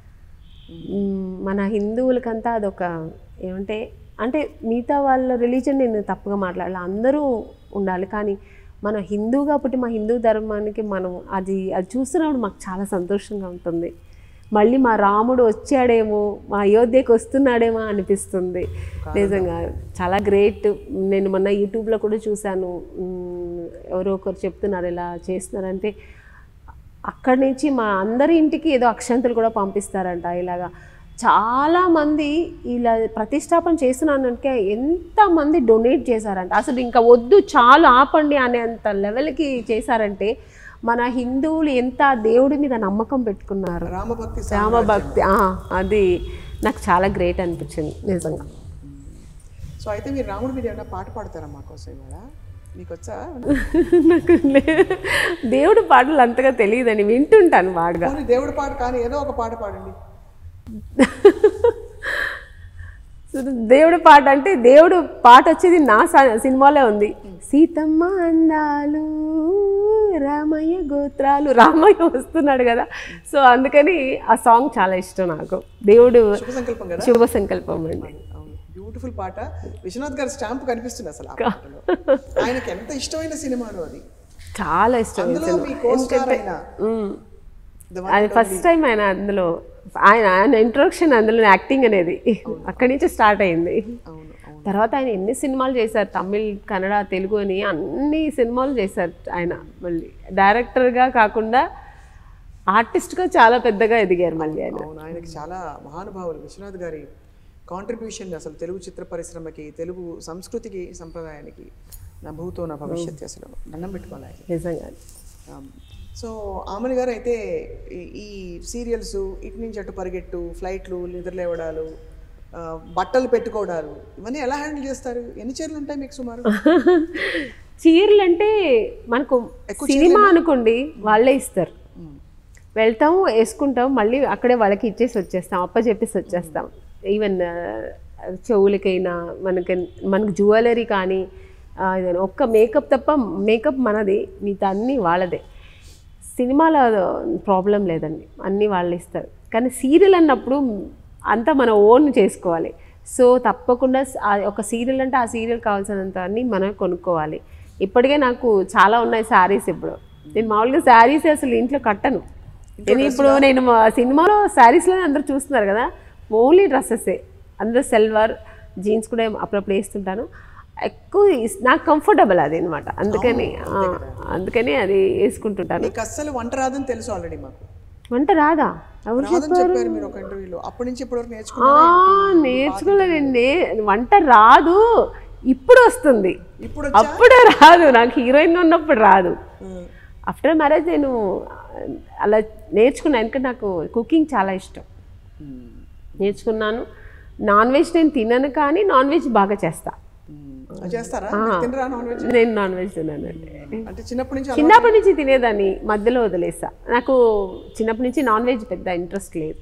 మన హిందువులకంతా అదొక ఏమంటే అంటే మిగతా వాళ్ళ రిలీజన్ నేను తప్పుగా మాట్లాడాలి, అందరూ ఉండాలి, కానీ మన హిందూ కాబట్టి మా హిందూ ధర్మానికి మనం అది అది చూస్తున్నప్పుడు మాకు చాలా సంతోషంగా ఉంటుంది. మళ్ళీ మా రాముడు వచ్చాడేమో, మా అయోధ్యకి వస్తున్నాడేమో అనిపిస్తుంది. నిజంగా చాలా గ్రేట్. నేను మొన్న యూట్యూబ్లో కూడా చూశాను, ఎవరో ఒకరు చెప్తున్నారు ఇలా చేస్తున్నారంటే అక్కడి నుంచి మా అందరి ఇంటికి ఏదో అక్షంతలు కూడా పంపిస్తారంట. ఇలాగా చాలామంది ఇలా ప్రతిష్టాపన చేస్తున్నానంటే ఎంతమంది డొనేట్ చేశారంట. అసలు ఇంకా వద్దు చాలు ఆపండి అనేంత లెవెల్కి చేశారంటే మన హిందువులు ఎంత దేవుడి మీద నమ్మకం పెట్టుకున్నారు. రామభక్తి రామభక్తి అది నాకు చాలా గ్రేట్ అనిపించింది నిజంగా. సో అయితే మీరు రాముడి మీద ఏమైనా పాట పాడతారా మాకోసం ఇవాళ? మీకు వచ్చా? నాకు దేవుడి పాటలు అంతగా తెలియదని వింటుంటాను బాగా. దేవుడి పాట కానీ ఏదో ఒక పాట పాడండి. దేవుడి పాట అంటే దేవుడు పాట వచ్చేది నా సినిమాలో ఉంది. సీతమ్మ అందాలు రామయ్య గోత్రాలు, రామయ్య వస్తున్నాడు కదా, సో అందుకని ఆ సాంగ్ చాలా ఇష్టం నాకు. దేవుడు శుభ సంకల్పం అండి. బ్యూటిఫుల్ పాట. విశ్వనాథ్ గారి స్టాంప్ కనిపిస్తుంది అసలు ఆ పాటలో. ఆయనకి ఎంత ఇష్టమైన సినిమాను అది, చాలా ఇష్టం. అది ఫస్ట్ టైం ఆయన అందులో ఆయన ఆయన ఇంట్రొడక్షన్ అందులో యాక్టింగ్ అనేది అక్కడి నుంచి స్టార్ట్ అయింది. తర్వాత ఆయన ఎన్ని సినిమాలు చేశారు, తమిళ్, కన్నడ, తెలుగు అని అన్ని సినిమాలు చేశారు ఆయన. మళ్ళీ డైరెక్టర్గా కాకుండా ఆర్టిస్ట్గా చాలా పెద్దగా ఎదిగారు మళ్ళీ ఆయన. ఆయనకి చాలా మహానుభావులు విశ్వనాథ్ గారి కాంట్రిబ్యూషన్ అసలు తెలుగు చిత్ర పరిశ్రమకి, తెలుగు సంస్కృతికి, సంప్రదాయానికి నా భూతో నా భవిష్యత్తు అసలు దండం పెట్టుకోవాలి నిజంగా. సో ఆమని గారు అయితే ఈ సీరియల్స్ ఇటు నుంచి అటు పరిగెట్టు, ఫ్లైట్లు, నిద్రలేవడాలు, బట్టలు పెట్టుకోవడాలు, ఇవన్నీ ఎలా హ్యాండిల్ చేస్తారు? ఎన్ని చీరలు ఉంటాయి మీకు సుమారు? చీరలు అంటే మనకు సినిమా అనుకోండి వాళ్ళే ఇస్తారు, వెళ్తాము వేసుకుంటాం, మళ్ళీ అక్కడే వాళ్ళకి ఇచ్చేసి వచ్చేస్తాం, అప్ప చెప్పేసి వచ్చేస్తాం. ఈవెన్ చెవులకైనా మనకి మనకు జ్యువెలరీ కానీ ఒక్క మేకప్ తప్ప, మేకప్ మనది, మిగతా అన్నీ వాళ్ళదే. సినిమాలో ప్రాబ్లం లేదండి, అన్నీ వాళ్ళు ఇస్తారు. కానీ సీరియల్ అన్నప్పుడు అంతా మన ఓన్ చేసుకోవాలి. సో తప్పకుండా ఒక సీరియల్ అంటే ఆ సీరియల్ కావాల్సినంత అన్నీ మనం కొనుక్కోవాలి. ఇప్పటికే నాకు చాలా ఉన్నాయి శారీస్. ఇప్పుడు నేను మామూలుగా శారీస్ అసలు ఇంట్లో కట్టను. నేను ఇప్పుడు నేను సినిమాలో శారీస్లో అందరూ చూస్తున్నారు కదా, ఓన్లీ డ్రెస్సెసే. అందరూ సెల్వార్ జీన్స్ కూడా అప్పుడప్పుడు వేస్తుంటాను. ఎక్కువ నాకు కంఫర్టబుల్ అది అనమాట, అందుకని అందుకని అది వేసుకుంటుంటాను. అస్సలు వంట రాదని తెలుసు ఆల్రెడీ మాకు. వంట రాదా? ఎవరు చెప్పారు? నేర్చుకోలేదండి, వంట రాదు, ఇప్పుడు వస్తుంది, అప్పుడే రాదు. నాకు హీరోయిన్ ఉన్నప్పుడు రాదు. ఆఫ్టర్ మ్యారేజ్ నేను అలా నేర్చుకున్నాను, ఎందుకంటే నాకు కుకింగ్ చాలా ఇష్టం, నేర్చుకున్నాను. నాన్ వెజ్ నేను తినను, కానీ నాన్ వెజ్ బాగా చేస్తా. నేను నాన్ వెజ్ తిన్నానండి, చిన్నప్పటి నుంచి తినేదాన్ని, మధ్యలో వదిలేసా. నాకు చిన్నప్పటి నుంచి నాన్ వెజ్ పెద్ద ఇంట్రెస్ట్ లేదు.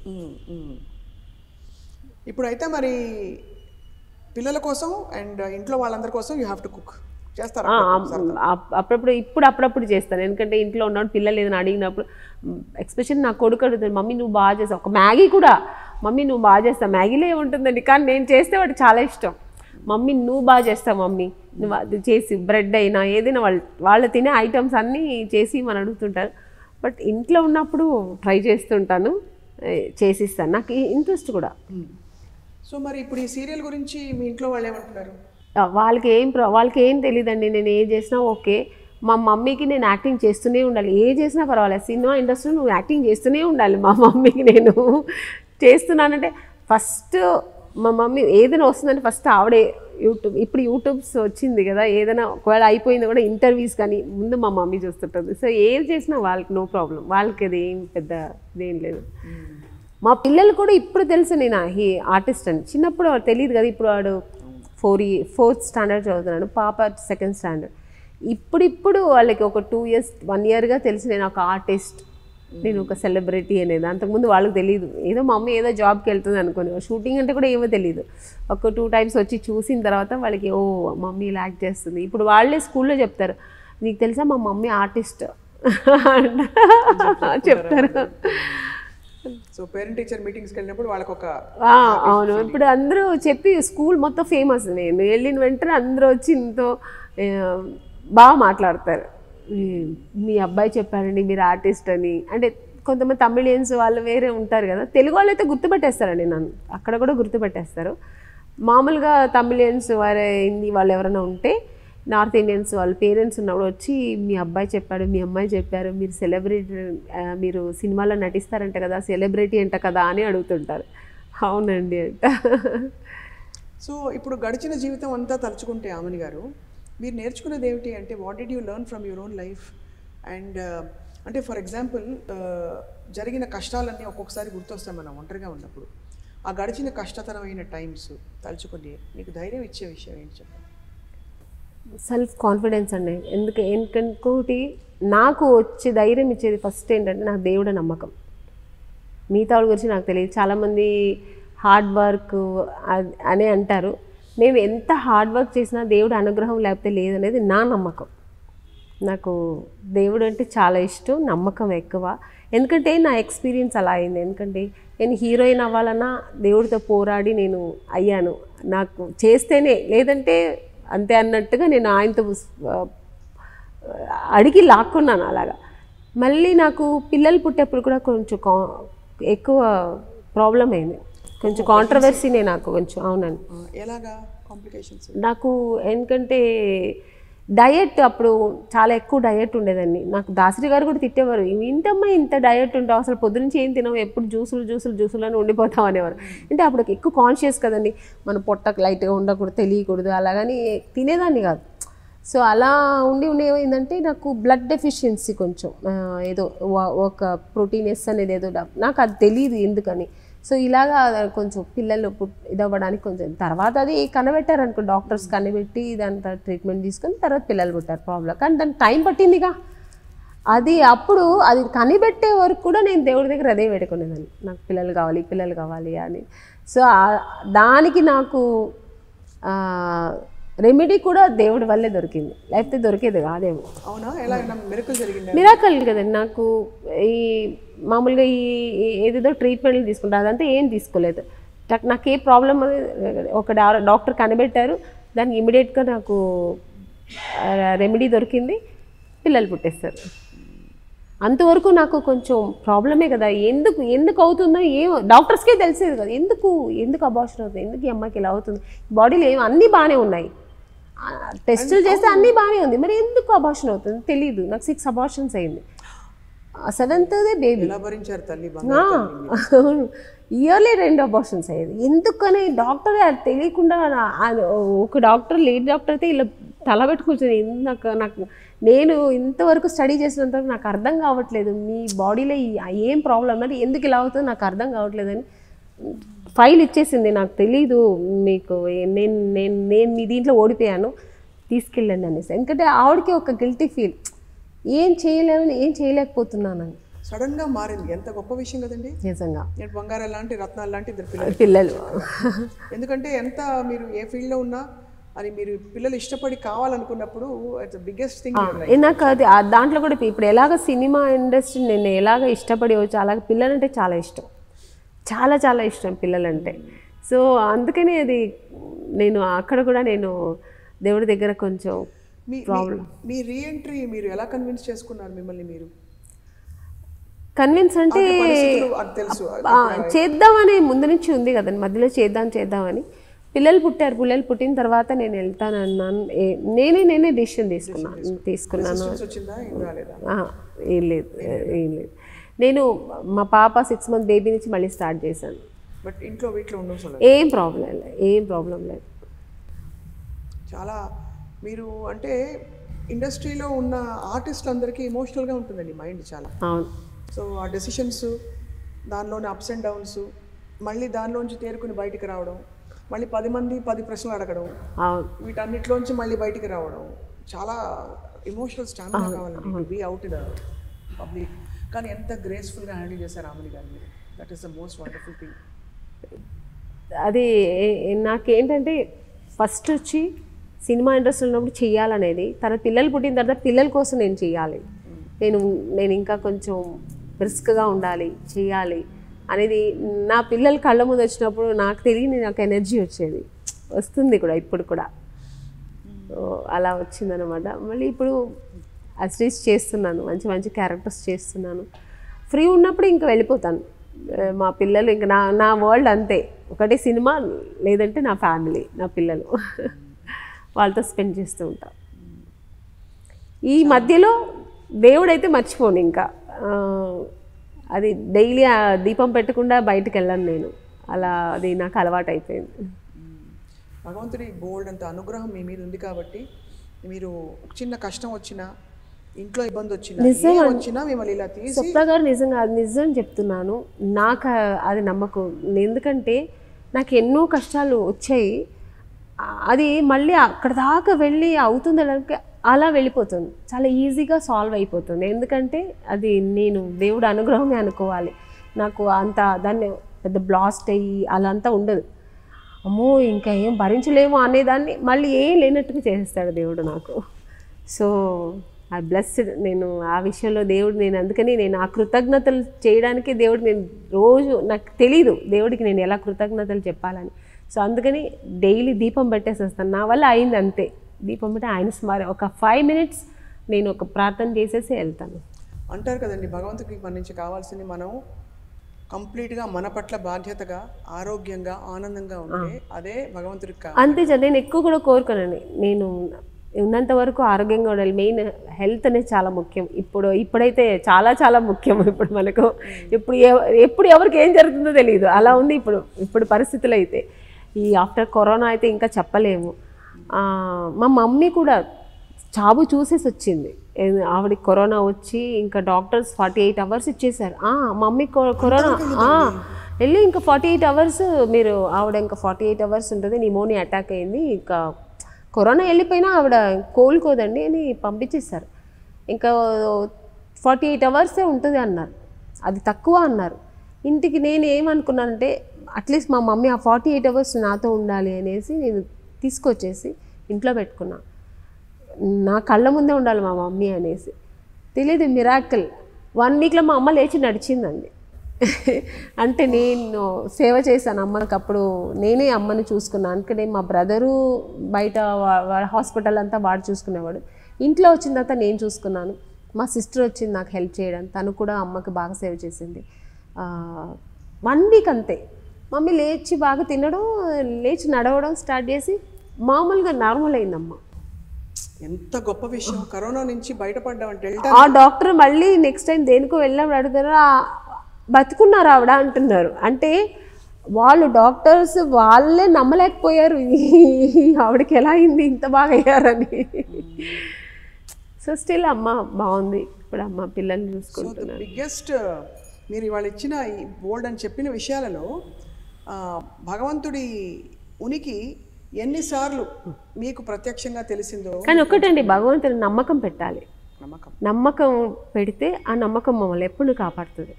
ఇప్పుడు అయితే మరి పిల్లల కోసం అండ్ ఇంట్లో వాళ్ళందరి కోసం యూ హ్యావ్ టు కుక్ చేస్తారా? అప్పుడప్పుడు ఇప్పుడు అప్పుడప్పుడు చేస్తాను, ఎందుకంటే ఇంట్లో ఉన్నప్పుడు పిల్లలు ఏదైనా అడిగినప్పుడు, ఎస్పెషల్లీ నా కొడుకు అడుగుతాడు, మమ్మీ నువ్వు బాగా చేస్తావు. ఒక మ్యాగీ కూడా, మమ్మీ నువ్వు బాగా చేస్తావు, మ్యాగీలో ఏముంటుందండి, కానీ నేను చేస్తే వాడు చాలా ఇష్టం. మమ్మీ నువ్వు బాగా చేస్తావు, మమ్మీ నువ్వు అది చేసి, బ్రెడ్ అయినా ఏదైనా వాళ్ళు వాళ్ళు తినే ఐటమ్స్ అన్నీ చేసి మనం అడుగుతుంటారు. బట్ ఇంట్లో ఉన్నప్పుడు ట్రై చేస్తుంటాను, చేసిస్తాను, నాకు ఇంట్రెస్ట్ కూడా. సో మరి ఇప్పుడు ఈ సీరియల్ గురించి మీ ఇంట్లో వాళ్ళు ఏమంటున్నారు? వాళ్ళకి ఏం వాళ్ళకి ఏం తెలియదండి, నేను ఏ చేసినా ఓకే. మా మమ్మీకి నేను యాక్టింగ్ చేస్తూనే ఉండాలి, ఏ చేసినా పర్వాలేదు, సినిమా ఇండస్ట్రీలో నువ్వు యాక్టింగ్ చేస్తూనే ఉండాలి. మా మమ్మీకి నేను చేస్తున్నానంటే ఫస్ట్ మా మమ్మీ ఏదైనా వస్తుందంటే ఫస్ట్ ఆవిడే యూట్యూబ్, ఇప్పుడు యూట్యూబ్స్ వచ్చింది కదా, ఏదైనా ఒకవేళ అయిపోయింది కూడా ఇంటర్వ్యూస్ కానీ ముందు మా మమ్మీ చూస్తుంటుంది. సో ఏం చేసినా వాళ్ళకి నో ప్రాబ్లం, వాళ్ళకి అది ఏం పెద్ద ఇదేం లేదు. మా పిల్లలు కూడా ఇప్పుడు తెలుసు నేను హీ ఆర్టిస్ట్ అని, చిన్నప్పుడు తెలియదు కదా. ఇప్పుడు వాడు ఫోర్ ఫోర్త్ స్టాండర్డ్ చదువుతున్నాడు, పాప సెకండ్ స్టాండర్డ్. ఇప్పుడిప్పుడు వాళ్ళకి ఒక టూ ఇయర్స్ వన్ ఇయర్గా తెలిసి నేను ఒక ఆర్టిస్ట్, నేను ఒక సెలబ్రిటీ అనేది. అంతకుముందు వాళ్ళకి తెలియదు, ఏదో మా మమ్మీ ఏదో జాబ్కి వెళ్తుంది అనుకోని, షూటింగ్ అంటే కూడా ఏమో తెలియదు. ఒక టూ టైమ్స్ వచ్చి చూసిన తర్వాత వాళ్ళకి ఓ మమ్మీ ఇలా యాక్ట్ చేస్తుంది. ఇప్పుడు వాళ్ళే స్కూల్లో చెప్తారు, నీకు తెలుసా మా మమ్మీ ఆర్టిస్ట్ చెప్తారు. సో పేరెంట్ టీచర్ మీటింగ్స్కి వెళ్ళినప్పుడు వాళ్ళకి ఒక అవును, ఇప్పుడు అందరూ చెప్పి స్కూల్ మొత్తం ఫేమస్. నేను వెళ్ళిన వెంటనే అందరూ వచ్చి ఇంతో బాగా మాట్లాడతారు, మీ అబ్బాయి చెప్పారండి మీరు ఆర్టిస్ట్ అని. అంటే కొంతమంది తమిళియన్స్ వాళ్ళు వేరే ఉంటారు కదా, తెలుగు వాళ్ళు అయితే గుర్తుపెట్టేస్తారండి నన్ను, అక్కడ కూడా గుర్తుపెట్టేస్తారు. మామూలుగా తమిళియన్స్ వారే హిందీ వాళ్ళు ఎవరైనా ఉంటే, నార్త్ ఇండియన్స్ వాళ్ళ పేరెంట్స్ ఉన్నప్పుడు వచ్చి మీ అబ్బాయి చెప్పాడు, మీ అమ్మాయి చెప్పారు, మీరు సెలబ్రిటీ, మీరు సినిమాలో నటిస్తారంట కదా, సెలబ్రిటీ అంట కదా అని అడుగుతుంటారు. అవునండి అంట. సో ఇప్పుడు గడిచిన జీవితం అంతా తలుచుకుంటే ఆమని గారు, మీరు నేర్చుకునేది ఏమిటి అంటే, what did you learn from your own life? And అంటే ఫర్ ఎగ్జాంపుల్ జరిగిన కష్టాలన్నీ ఒక్కొక్కసారి గుర్తొస్తాయి మనం ఒంటరిగా ఉన్నప్పుడు. ఆ గడిచిన కష్టతరమైన టైమ్స్ తలుచుకుని మీకు ధైర్యం ఇచ్చే విషయం ఏంటి చెప్పండి? సెల్ఫ్ కాన్ఫిడెన్స్ అండి. ఎందుకు ఇంకోటి నాకు వచ్చే ధైర్యం ఇచ్చేది ఫస్ట్ ఏంటంటే నాకు దేవుడి నమ్మకం. మిగతా వాళ్ళ గురించి నాకు తెలియదు. చాలామంది హార్డ్ వర్క్ అనే అంటారు. మేము ఎంత హార్డ్ వర్క్ చేసినా దేవుడు అనుగ్రహం లేకపోతే లేదనేది నా నమ్మకం. నాకు దేవుడు అంటే చాలా ఇష్టం, నమ్మకం ఎక్కువ. ఎందుకంటే నా ఎక్స్పీరియన్స్ అలా అయింది. ఎందుకంటే నేను హీరోయిన్ అవ్వాలన్నా దేవుడితో పోరాడి నేను అయ్యాను. నాకు చేస్తేనే, లేదంటే అంతే అన్నట్టుగా నేను ఆయనతో అడిగి లాక్కున్నాను అలాగా. మళ్ళీ నాకు పిల్లలు పుట్టేప్పుడు కూడా కొంచెం కా ఎక్కువ ప్రాబ్లం అయింది, కొంచెం కాంట్రవర్సీనే నాకు కొంచెం. అవునండి. ఎలాగా కాంప్లికేషన్స్? నాకు ఎందుకంటే డయట్ అప్పుడు చాలా ఎక్కువ డయట్ ఉండేదండి. నాకు దాసరి గారు కూడా తిట్టేవారు, ఇంతమ్మా ఇంత డయట్ ఉంటావు, అసలు పొద్దు నుంచి ఏం తినవు, ఎప్పుడు జ్యూసులు జ్యూసులు జ్యూసులు అని ఉండిపోతావు అనేవారు. అంటే అప్పుడు ఎక్కువ కాన్షియస్ కదండి, మన పొట్టకు లైట్గా ఉండకూడదు, తెలియకూడదు, అలాగని తినేదాన్ని కాదు. సో అలా ఉండి ఉండి ఏమైందంటే నాకు బ్లడ్ డెఫిషియన్సీ కొంచెం ఏదో ఒక ప్రోటీనెస్ అనేది ఏదో నాకు అది తెలియదు ఎందుకని. సో ఇలాగా కొంచెం పిల్లలు ఇదవ్వడానికి కొంచెం తర్వాత అది కనిపెట్టారు అనుకో, డాక్టర్స్ కనిపెట్టి దాని ట్రీట్మెంట్ తీసుకొని తర్వాత పిల్లలు పుట్టారు. ప్రాబ్లం కానీ దానికి టైం పట్టిందిగా. అది అప్పుడు అది కనిపెట్టే వరకు కూడా నేను దేవుడి దగ్గర అదే పెట్టుకునేదాన్ని, నాకు పిల్లలు కావాలి పిల్లలు కావాలి అని. సో దానికి నాకు రెమెడీ కూడా దేవుడి వల్లే దొరికింది, లేకపోతే దొరికేది కాదేమో. అవునా? ఎలా మిరకల్ జరిగింది? మిరాకల్ కదండి. నాకు ఈ మామూలుగా ఈ ఏదేదో ట్రీట్మెంట్లు తీసుకుంటా, అదంతా ఏం తీసుకోలేదు. నాకు ఏ ప్రాబ్లం అనేది ఒక డాక్టర్ కనిపెట్టారు, దానికి ఇమీడియట్గా నాకు రెమెడీ దొరికింది, పిల్లలు పుట్టేస్తారు. అంతవరకు నాకు కొంచెం ప్రాబ్లమే కదా, ఎందుకు ఎందుకు అవుతుందో ఏమో డాక్టర్స్కే తెలిసేది కదా, ఎందుకు ఎందుకు అబార్షన్ అవుతుంది, ఎందుకు ఈ అమ్మాయికి ఇలా అవుతుంది, బాడీలో ఏమో అన్నీ బాగానే ఉన్నాయి, టెస్టులు చేస్తే అన్నీ బాగానే ఉంది, మరి ఎందుకు అబార్షన్ అవుతుంది తెలియదు. నాకు సిక్స్ అబార్షన్స్ అయింది, సెవెంత్దే బేబీ. ఇయర్లీ రెండు అబార్షన్స్ అయ్యేది. ఎందుకని డాక్టర్ తెలియకుండా, ఒక డాక్టర్ లేడీ డాక్టర్ అయితే ఇలా తల పెట్టుకుంటుంది. నాకు నాకు నేను ఇంతవరకు స్టడీ చేసినంతవరకు నాకు అర్థం కావట్లేదు, మీ బాడీలో ఏం ప్రాబ్లం మరి ఎందుకు ఇలా అవుతుందో నాకు అర్థం కావట్లేదని ఫైల్ ఇచ్చేసింది. నాకు తెలీదు, మీకు నేను నేను నేను మీ దీంట్లో ఓడిపోయాను, తీసుకెళ్ళండి అనేసి. ఎందుకంటే ఆవిడకి ఒక గిల్టీ ఫీల్, ఏం చేయలేమని ఏం చేయలేకపోతున్నానని. సడన్గా మారింది, ఎంత గొప్ప విషయం కదండి నిజంగా. నేను బంగారం లాంటి రత్నాలు లాంటి ఇద్దరు పిల్లలు పిల్లలు ఎందుకంటే ఎంత మీరు ఏ ఫీల్డ్లో ఉన్నా అని మీరు పిల్లలు ఇష్టపడి కావాలనుకున్నప్పుడు ఇట్స్ బిగ్గెస్ట్ థింగ్. నాకు అది దాంట్లో కూడా ఇప్పుడు ఎలాగ సినిమా ఇండస్ట్రీ నేను ఎలాగ ఇష్టపడి వచ్చి అలాగే పిల్లలంటే చాలా ఇష్టం, చాలా చాలా ఇష్టం పిల్లలంటే. సో అందుకని అది నేను అక్కడ కూడా నేను దేవుడి దగ్గర కొంచెం ప్రాబ్లం. మీ రీఎంట్రీ మీరు ఎలా కన్విన్స్ చేసుకున్నారు మిమ్మల్ని మీరు? కన్విన్స్ అంటే తెలుసు చేద్దామని ముందు నుంచి ఉంది కదండి, మధ్యలో చేద్దాం చేద్దామని. పిల్లలు పుట్టారు, పిల్లలు పుట్టిన తర్వాత నేను వెళ్తాను అన్నాను, నేనే నేనే డెసిషన్ తీసుకున్నాను తీసుకున్నాను ఏం లేదు ఏం లేదు నేను మా పాప సిక్స్ మంత్ బేబీ నుంచి మళ్ళీ స్టార్ట్ చేశాను. బట్ ఇంట్లో వీటిలో ఉండవు, ఏం ప్రాబ్లం లేదు, ఏం ప్రాబ్లం లేదు. చాలా మీరు అంటే ఇండస్ట్రీలో ఉన్న ఆర్టిస్టులు అందరికీ ఎమోషనల్గా ఉంటుందండి మైండ్ చాలా. అవును. సో ఆ డెసిషన్స్, దానిలోని అప్స్ అండ్ డౌన్స్, మళ్ళీ దానిలోంచి తేరుకుని బయటికి రావడం, మళ్ళీ పది మంది పది ప్రశ్నలు అడగడం, వీటన్నిటిలోంచి మళ్ళీ బయటికి రావడం, చాలా ఎమోషనల్ స్టామినా కావాలండి be out in the public. కానీ ఎంత గ్రేస్ఫుల్గా హ్యాండిల్ చేశారు ఆమని గారు, that is the most wonderful thing. అది నాకేంటంటే ఫస్ట్ వచ్చి సినిమా ఇండస్ట్రీ ఉన్నప్పుడు చెయ్యాలనేది, తర్వాత పిల్లలు పుట్టిన తర్వాత పిల్లల కోసం నేను చెయ్యాలి, నేను నేను ఇంకా కొంచెం రిస్క్గా ఉండాలి, చెయ్యాలి అనేది నా పిల్లలు కళ్ళ ముందు వచ్చినప్పుడు నాకు తెలియని నాకు ఎనర్జీ వచ్చేది, వస్తుంది కూడా ఇప్పుడు కూడా అలా వచ్చిందనమాట. మళ్ళీ ఇప్పుడు అసిస్ట్ చేస్తున్నాను, మంచి మంచి క్యారెక్టర్స్ చేస్తున్నాను. ఫ్రీ ఉన్నప్పుడు ఇంకా వెళ్ళిపోతాను. మా పిల్లలు ఇంకా నా నా వరల్డ్ అంతే, ఒకటి సినిమా లేదంటే నా ఫ్యామిలీ, నా పిల్లలు వాళ్ళతో స్పెండ్ చేస్తూ ఉంటాను. ఈ మధ్యలో దేవుడైతే మర్చిపోను ఇంకా, అది డైలీ దీపం పెట్టకుండా బయటకు వెళ్ళాను నేను, అలా అది నాకు అలవాటు అయిపోయింది. భగవంతుడి బోల్డ్ అంత అనుగ్రహం మీ మీద ఉంది కాబట్టి మీరు చిన్న కష్టం వచ్చినా, ఇంట్లో ఇబ్బంది వచ్చినా, వచ్చినా మిమ్మల్ని ఇలా తీసి. స్వప్న గారు నిజంగా అది నిజం చెప్తున్నాను, నాకు అది నమ్మకం. ఎందుకంటే నాకు ఎన్నో కష్టాలు వచ్చాయి, అది మళ్ళీ అక్కడ దాకా వెళ్ళి అవుతుంది అలా వెళ్ళిపోతుంది, చాలా ఈజీగా సాల్వ్ అయిపోతుంది. ఎందుకంటే అది నేను దేవుడు అనుగ్రహమే అనుకోవాలి. నాకు అంత దాన్ని పెద్ద బ్లాస్ట్ అయ్యి అలా అంతా ఉండదు. అమ్మో ఇంకా ఏం భరించలేము అనేదాన్ని మళ్ళీ ఏం లేనట్టుగా చేసేస్తాడు దేవుడు నాకు. So I blessed. నేను ఆ విషయంలో దేవుడు, నేను అందుకని నేను ఆ కృతజ్ఞతలు చేయడానికి దేవుడు, నేను రోజు నాకు తెలీదు దేవుడికి నేను ఎలా కృతజ్ఞతలు చెప్పాలని. సో అందుకని డైలీ దీపం పెట్టేసి వస్తాను, నా వల్ల అయింది అంతే. దీపం పెట్టి ఆయన స్మర ఒక ఫైవ్ మినిట్స్ నేను ఒక ప్రార్థన చేసేసి వెళ్తాను. అంటారు కదండి, భగవంతుడికి మన నుంచి కావాల్సింది మనం కంప్లీట్గా మన పట్ల బాధ్యతగా, ఆరోగ్యంగా, ఆనందంగా ఉంటే అదే భగవంతుడికి కావాలి. అంతే చదివి నేను ఎక్కువ కూడా కోరుకోనండి, నేను ఉన్నంత వరకు ఆరోగ్యంగా ఉండాలి. మెయిన్ హెల్త్ అనేది చాలా ముఖ్యం. ఇప్పుడు ఇప్పుడైతే చాలా చాలా ముఖ్యం. ఇప్పుడు మనకు ఇప్పుడు ఎప్పుడు ఎవరికి ఏం జరుగుతుందో తెలియదు, అలా ఉంది ఇప్పుడు ఇప్పుడు పరిస్థితులు అయితే. ఈ ఆఫ్టర్ కరోనా అయితే ఇంకా చెప్పలేము. మా మమ్మీ కూడా చాబు చూసేసి వచ్చింది, ఆవిడకి కరోనా వచ్చి ఇంకా డాక్టర్స్ ఫార్టీ ఎయిట్ అవర్స్ ఇచ్చేసారు. మమ్మీ కరోనా వెళ్ళి ఇంకా ఫార్టీ ఎయిట్ అవర్స్ మీరు ఆవిడ ఇంకా ఫార్టీ ఎయిట్ అవర్స్ ఉంటుంది, నిమోనియా అటాక్ అయింది, ఇంకా కరోనా వెళ్ళిపోయినా ఆవిడ కోలుకోదండి అని పంపించేశారు. ఇంకా ఫార్టీ ఎయిట్ అవర్సే ఉంటుంది అన్నారు, అది తక్కువ అన్నారు. ఇంటికి నేను ఏమనుకున్నానంటే అట్లీస్ట్ మా మమ్మీ ఆ ఫార్టీ ఎయిట్ అవర్స్ నాతో ఉండాలి అనేసి నేను తీసుకొచ్చేసి ఇంట్లో పెట్టుకున్నా. నా కళ్ళ ముందే ఉండాలి మా మమ్మీ అనేసి. తెలియదు మిరాకిల్, వన్ వీక్లో మా అమ్మ లేచి నడిచిందండి. అంటే నేను సేవ చేశాను అమ్మకి, అప్పుడు నేనే అమ్మని చూసుకున్నాను. అందుకనే మా బ్రదరు బయట హాస్పిటల్ అంతా వాడు చూసుకునేవాడు, ఇంట్లో వచ్చిన తర్వాత నేను చూసుకున్నాను. మా సిస్టర్ వచ్చింది నాకు హెల్ప్ చేయడం, తను కూడా అమ్మకి బాగా సేవ చేసింది. వన్ వీక్ అంతే మమ్మీ లేచి బాగా తినడం, లేచి నడవడం స్టార్ట్ చేసి మామూలుగా నార్మల్ అయిందమ్మ. ఎంత గొప్ప విషయం, కరోనా నుంచి బయటపడ్డామంటే. ఆ డాక్టర్ మళ్ళీ నెక్స్ట్ టైం దేనికో వెళ్ళినప్పుడు అడుగుతారు, బతుకున్నారు ఆవిడ అంటున్నారు. అంటే వాళ్ళు డాక్టర్స్ వాళ్ళే నమ్మలేకపోయారు ఆవిడకి ఎలా అయింది ఇంత బాగా అయ్యారని. సో స్టిల్ అమ్మ బాగుంది, ఇప్పుడు అమ్మ పిల్లల్ని చూసుకుంటున్నారు. బిగ్గెస్ట్ మీరు ఇవాళ ఇచ్చిన ఈ బోల్డ్ అని చెప్పిన విషయాలలో భగవంతుడి ఉనికి ఎన్నిసార్లు మీకు ప్రత్యక్షంగా తెలిసిందో. కానీ ఒకటండి, భగవంతుని నమ్మకం పెట్టాలి. నమ్మకం నమ్మకం పెడితే ఆ నమ్మకం మమ్మల్ని ఎప్పుడు కాపాడుతుంది.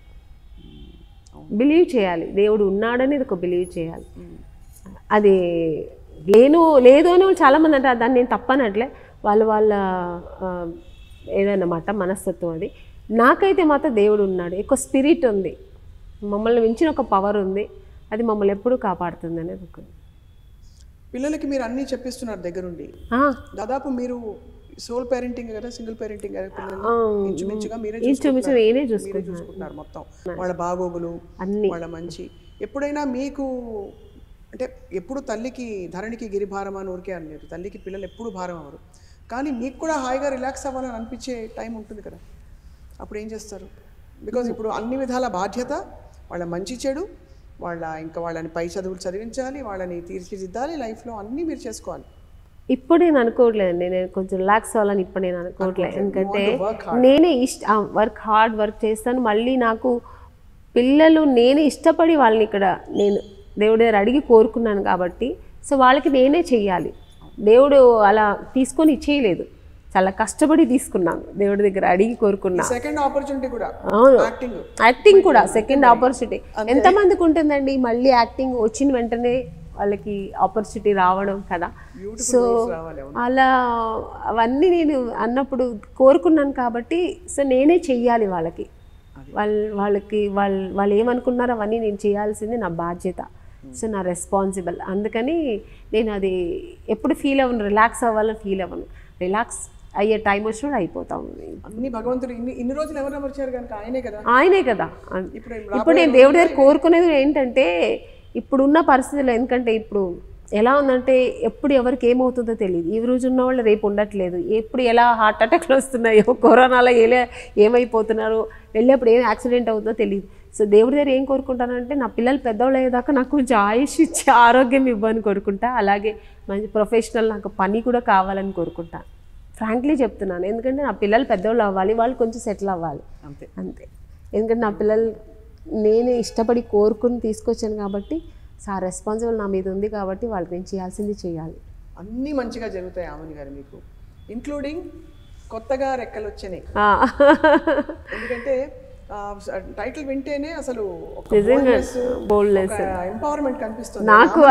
బిలీవ్ చేయాలి, దేవుడు ఉన్నాడనేది ఒక బిలీవ్ చేయాలి. అది లేను లేదు అని చాలామంది అంటారు, దాన్ని నేను తప్పనట్లే, వాళ్ళ వాళ్ళ ఏదన్నమాట మనస్తత్వం. అది నాకైతే మాత్రం దేవుడు ఉన్నాడు, ఎక్కువ స్పిరిట్ ఉంది, మమ్మల్ని మించిన ఒక పవర్ ఉంది, అది మమ్మల్ని ఎప్పుడూ కాపాడుతుంది అనేది ఒక. పిల్లలకి మీరు అన్నీ చెప్పిస్తున్నారు దగ్గరుండి, దాదాపు మీరు సోల్ పేరెంటింగ్ కదా, సింగిల్ పేరెంటింగ్ కదా, ఇంచుమించుగా మీరే చూసుకుంటున్నారు మొత్తం వాళ్ళ బాగోగులు వాళ్ళ మంచి. ఎప్పుడైనా మీకు అంటే ఎప్పుడు తల్లికి ధరణికి గిరి భారం అని ఊరికే అనలేరు, తల్లికి పిల్లలు ఎప్పుడు భారం అవ్వరు, కానీ మీకు కూడా హాయిగా రిలాక్స్ అవ్వాలని అనిపించే టైం ఉంటుంది కదా, అప్పుడు ఏం చేస్తారు? బికాజ్ ఇప్పుడు అన్ని విధాల బాధ్యత, వాళ్ళ మంచి చెడు, వాళ్ళ ఇంకా వాళ్ళని పై చదువులు చదివించాలి, వాళ్ళని తీర్చిదిద్దాలి, లైఫ్లో అన్నీ మీరు చేసుకోవాలి. ఇప్పుడు నేను అనుకోవట్లేదండి, నేను కొంచెం రిలాక్స్ అవ్వాలని ఇప్పుడు నేను అనుకోవట్లేదు. ఎందుకంటే నేనే ఇష్ట వర్క్ హార్డ్ వర్క్ చేస్తాను, మళ్ళీ నాకు పిల్లలు నేనే ఇష్టపడి వాళ్ళని ఇక్కడ నేను దేవుడి దగ్గర అడిగి కోరుకున్నాను కాబట్టి, సో వాళ్ళకి నేనే చెయ్యాలి. దేవుడు అలా తీసుకొని ఇచ్చేయలేదు, చాలా కష్టపడి తీసుకున్నాను, దేవుడి దగ్గర అడిగి కోరుకున్నా. సెకండ్ ఆపర్చునిటీ కూడా, అవును, యాక్టింగ్ కూడా సెకండ్ ఆపర్చునిటీ. ఎంతమందికి ఉంటుందండి మళ్ళీ యాక్టింగ్ వచ్చిన వెంటనే వాళ్ళకి ఆపర్చునిటీ రావడం కదా. సో అలా అవన్నీ నేను అన్నప్పుడు కోరుకున్నాను కాబట్టి, సో నేనే చెయ్యాలి వాళ్ళకి, వాళ్ళ వాళ్ళకి వాళ్ళు వాళ్ళు ఏమనుకున్నారో అవన్నీ నేను చేయాల్సింది నా బాధ్యత, సో నా రెస్పాన్సిబుల్. అందుకని నేను అది ఎప్పుడు ఫీల్ అవ్వను, రిలాక్స్ అవ్వాలని ఫీల్ అవ్వను. రిలాక్స్ అయ్యే టైం వచ్చినప్పుడు అయిపోతాం. అన్ని భగవంతుడు ఇన్ని ఇన్ని రోజులు ఎవరు అమర్చారు కనుక ఆయనే కదా. ఆయనే కదా. ఇప్పుడు ఇప్పుడు నేను దేవుడి దగ్గర కోరుకునేది ఏంటంటే ఇప్పుడున్న పరిస్థితుల్లో, ఎందుకంటే ఇప్పుడు ఎలా ఉందంటే ఎప్పుడు ఎవరికి ఏమవుతుందో తెలియదు. ఈ రోజు ఉన్న వాళ్ళు రేపు ఉండట్లేదు. ఎప్పుడు ఎలా హార్ట్ అటాక్లు వస్తున్నాయో, కరోనాలో ఎలా ఏమైపోతున్నారో, వెళ్ళేప్పుడు ఏం యాక్సిడెంట్ అవుతుందో తెలియదు. సో దేవుడి దగ్గర ఏం కోరుకుంటానంటే నా పిల్లలు పెద్దవాళ్ళు అయ్యేదాకా నాకు కొంచెం ఆయుష్ ఇచ్చి ఆరోగ్యం ఇవ్వని కోరుకుంటా. అలాగే మంచి ప్రొఫెషనల్ నాకు పని కూడా కావాలని కోరుకుంటా. ఫ్రాంక్లీ చెప్తున్నాను, ఎందుకంటే నా పిల్లలు పెద్దవాళ్ళు అవ్వాలి, వాళ్ళు కొంచెం సెటిల్ అవ్వాలి అంతే అంతే. ఎందుకంటే నా పిల్లలు నేనే ఇష్టపడి కోరుకుని తీసుకొచ్చాను కాబట్టి ఆ రెస్పాన్సిబుల్ నా మీద ఉంది కాబట్టి వాళ్ళకి నేను చేయాల్సింది చేయాలి. అన్నీ మంచిగా జరుగుతాయి ఆమని గారు మీకు, ఇంక్లూడింగ్ కొత్తగా రెక్కలు వచ్చినాయి. ఎందుకంటే టైటిల్ వింటేనే అసలు ఎంపవర్మెంట్ కనిపిస్తుంది. నాకు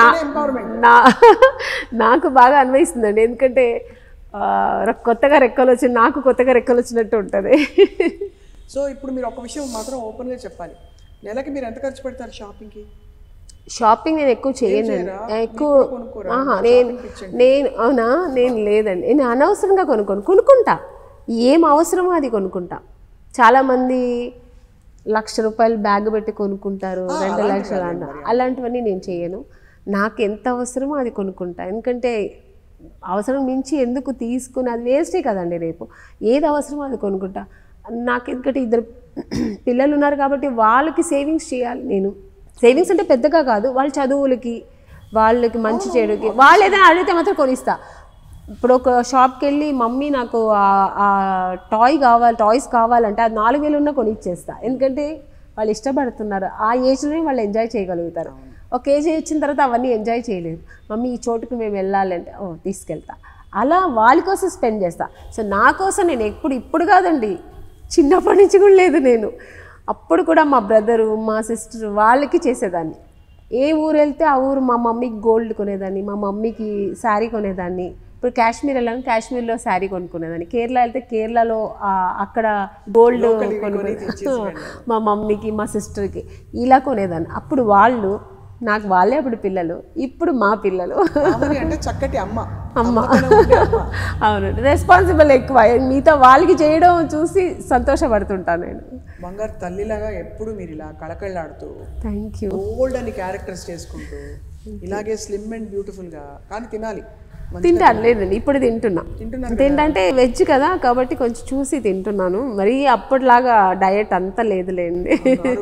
నాకు బాగా అన్వయిస్తుందండి, ఎందుకంటే కొత్తగా రెక్కలు వచ్చి నాకు కొత్తగా రెక్కలు వచ్చినట్టు ఉంటుంది. సో ఇప్పుడు మీరు ఒక విషయం మాత్రం ఓపెన్గా చెప్పాలి, నెలకి మీరు ఎంత ఖర్చు పెడతారు షాపింగ్కి? షాపింగ్ నేను ఎక్కువ చేయను, ఎక్కువ నేను నేను అవునా నేను లేదండి, నేను అనవసరంగా కొనుక్కోను. కొనుక్కుంటా, ఏం అవసరమో అది కొనుక్కుంటా. చాలామంది లక్ష రూపాయలు బ్యాగ్ పెట్టి కొనుక్కుంటారు, రెండు లక్షలు అన్న, అలాంటివన్నీ నేను చేయను. నాకు ఎంత అవసరమో అది కొనుక్కుంటా. ఎందుకంటే అవసరం మించి ఎందుకు తీసుకుని అది వేస్టే కదండి. రేపు ఏది అవసరమో అది కొనుక్కుంటా. నాకు ఎందుకంటే ఇద్దరు పిల్లలు ఉన్నారు కాబట్టి వాళ్ళకి సేవింగ్స్ చేయాలి. నేను సేవింగ్స్ అంటే పెద్దగా కాదు, వాళ్ళ చదువులకి వాళ్ళకి మంచి చెడుకి వాళ్ళు ఏదైనా అడిగితే మాత్రం కొనిస్తా. ఇప్పుడు ఒక షాప్కి వెళ్ళి మమ్మీ నాకు ఆ టాయ్ కావాలి టాయ్స్ కావాలంటే అది నాలుగు వేలు ఉన్నా కొనిచ్చేస్తా. ఎందుకంటే వాళ్ళు ఇష్టపడుతున్నారు, ఆ ఏజ్లోనే వాళ్ళు ఎంజాయ్ చేయగలుగుతారు. ఒక ఏజ్ వచ్చిన తర్వాత అవన్నీ ఎంజాయ్ చేయలేదు. మమ్మీ ఈ చోటుకు మేము వెళ్ళాలంటే ఓ తీసుకెళ్తా, అలా వాళ్ళ కోసం స్పెండ్ చేస్తా. సో నా కోసం నేను ఎప్పుడు ఇప్పుడు కాదండి, చిన్నప్పటి నుంచి కూడా లేదు. నేను అప్పుడు కూడా మా బ్రదరు మా సిస్టర్ వాళ్ళకి చేసేదాన్ని. ఏ ఊరు వెళ్తే ఆ ఊరు మా మమ్మీకి గోల్డ్ కొనేదాన్ని, మా మమ్మీకి శారీ కొనేదాన్ని. ఇప్పుడు కాశ్మీర్ వెళ్ళాను, కాశ్మీర్లో శారీ కొనుక్కునేదాన్ని. కేరళ వెళ్తే కేరళలో అక్కడ గోల్డ్ కొనుక్కునే మా మమ్మీకి మా సిస్టర్కి ఇలా కొనేదాన్ని. అప్పుడు వాళ్ళు నాకు వాళ్ళే అప్పుడు పిల్లలు, ఇప్పుడు మా పిల్లలు. అంటే చక్కటి అమ్మ అమ్మ అవును, రెస్పాన్సిబుల్ ఎక్కువ. మిగతా వాళ్ళకి చేయడం చూసి సంతోషపడుతుంటాను నేను. బంగారు తల్లిలాగా ఎప్పుడు మీరు ఇలా కళకళలాడుతూ థ్యాంక్ యూ ఓల్డ్ అని క్యారెక్టర్స్ చేసుకుంటూ ఇలాగే స్లిమ్ అండ్ బ్యూటిఫుల్గా, కానీ తినాలి. తింటాను లేదండి, ఇప్పుడు తింటున్నా. తింటే వెజ్ కదా కాబట్టి కొంచెం చూసి తింటున్నాను. మరీ అప్పటిలాగా డయట్ అంతా లేదులేండి,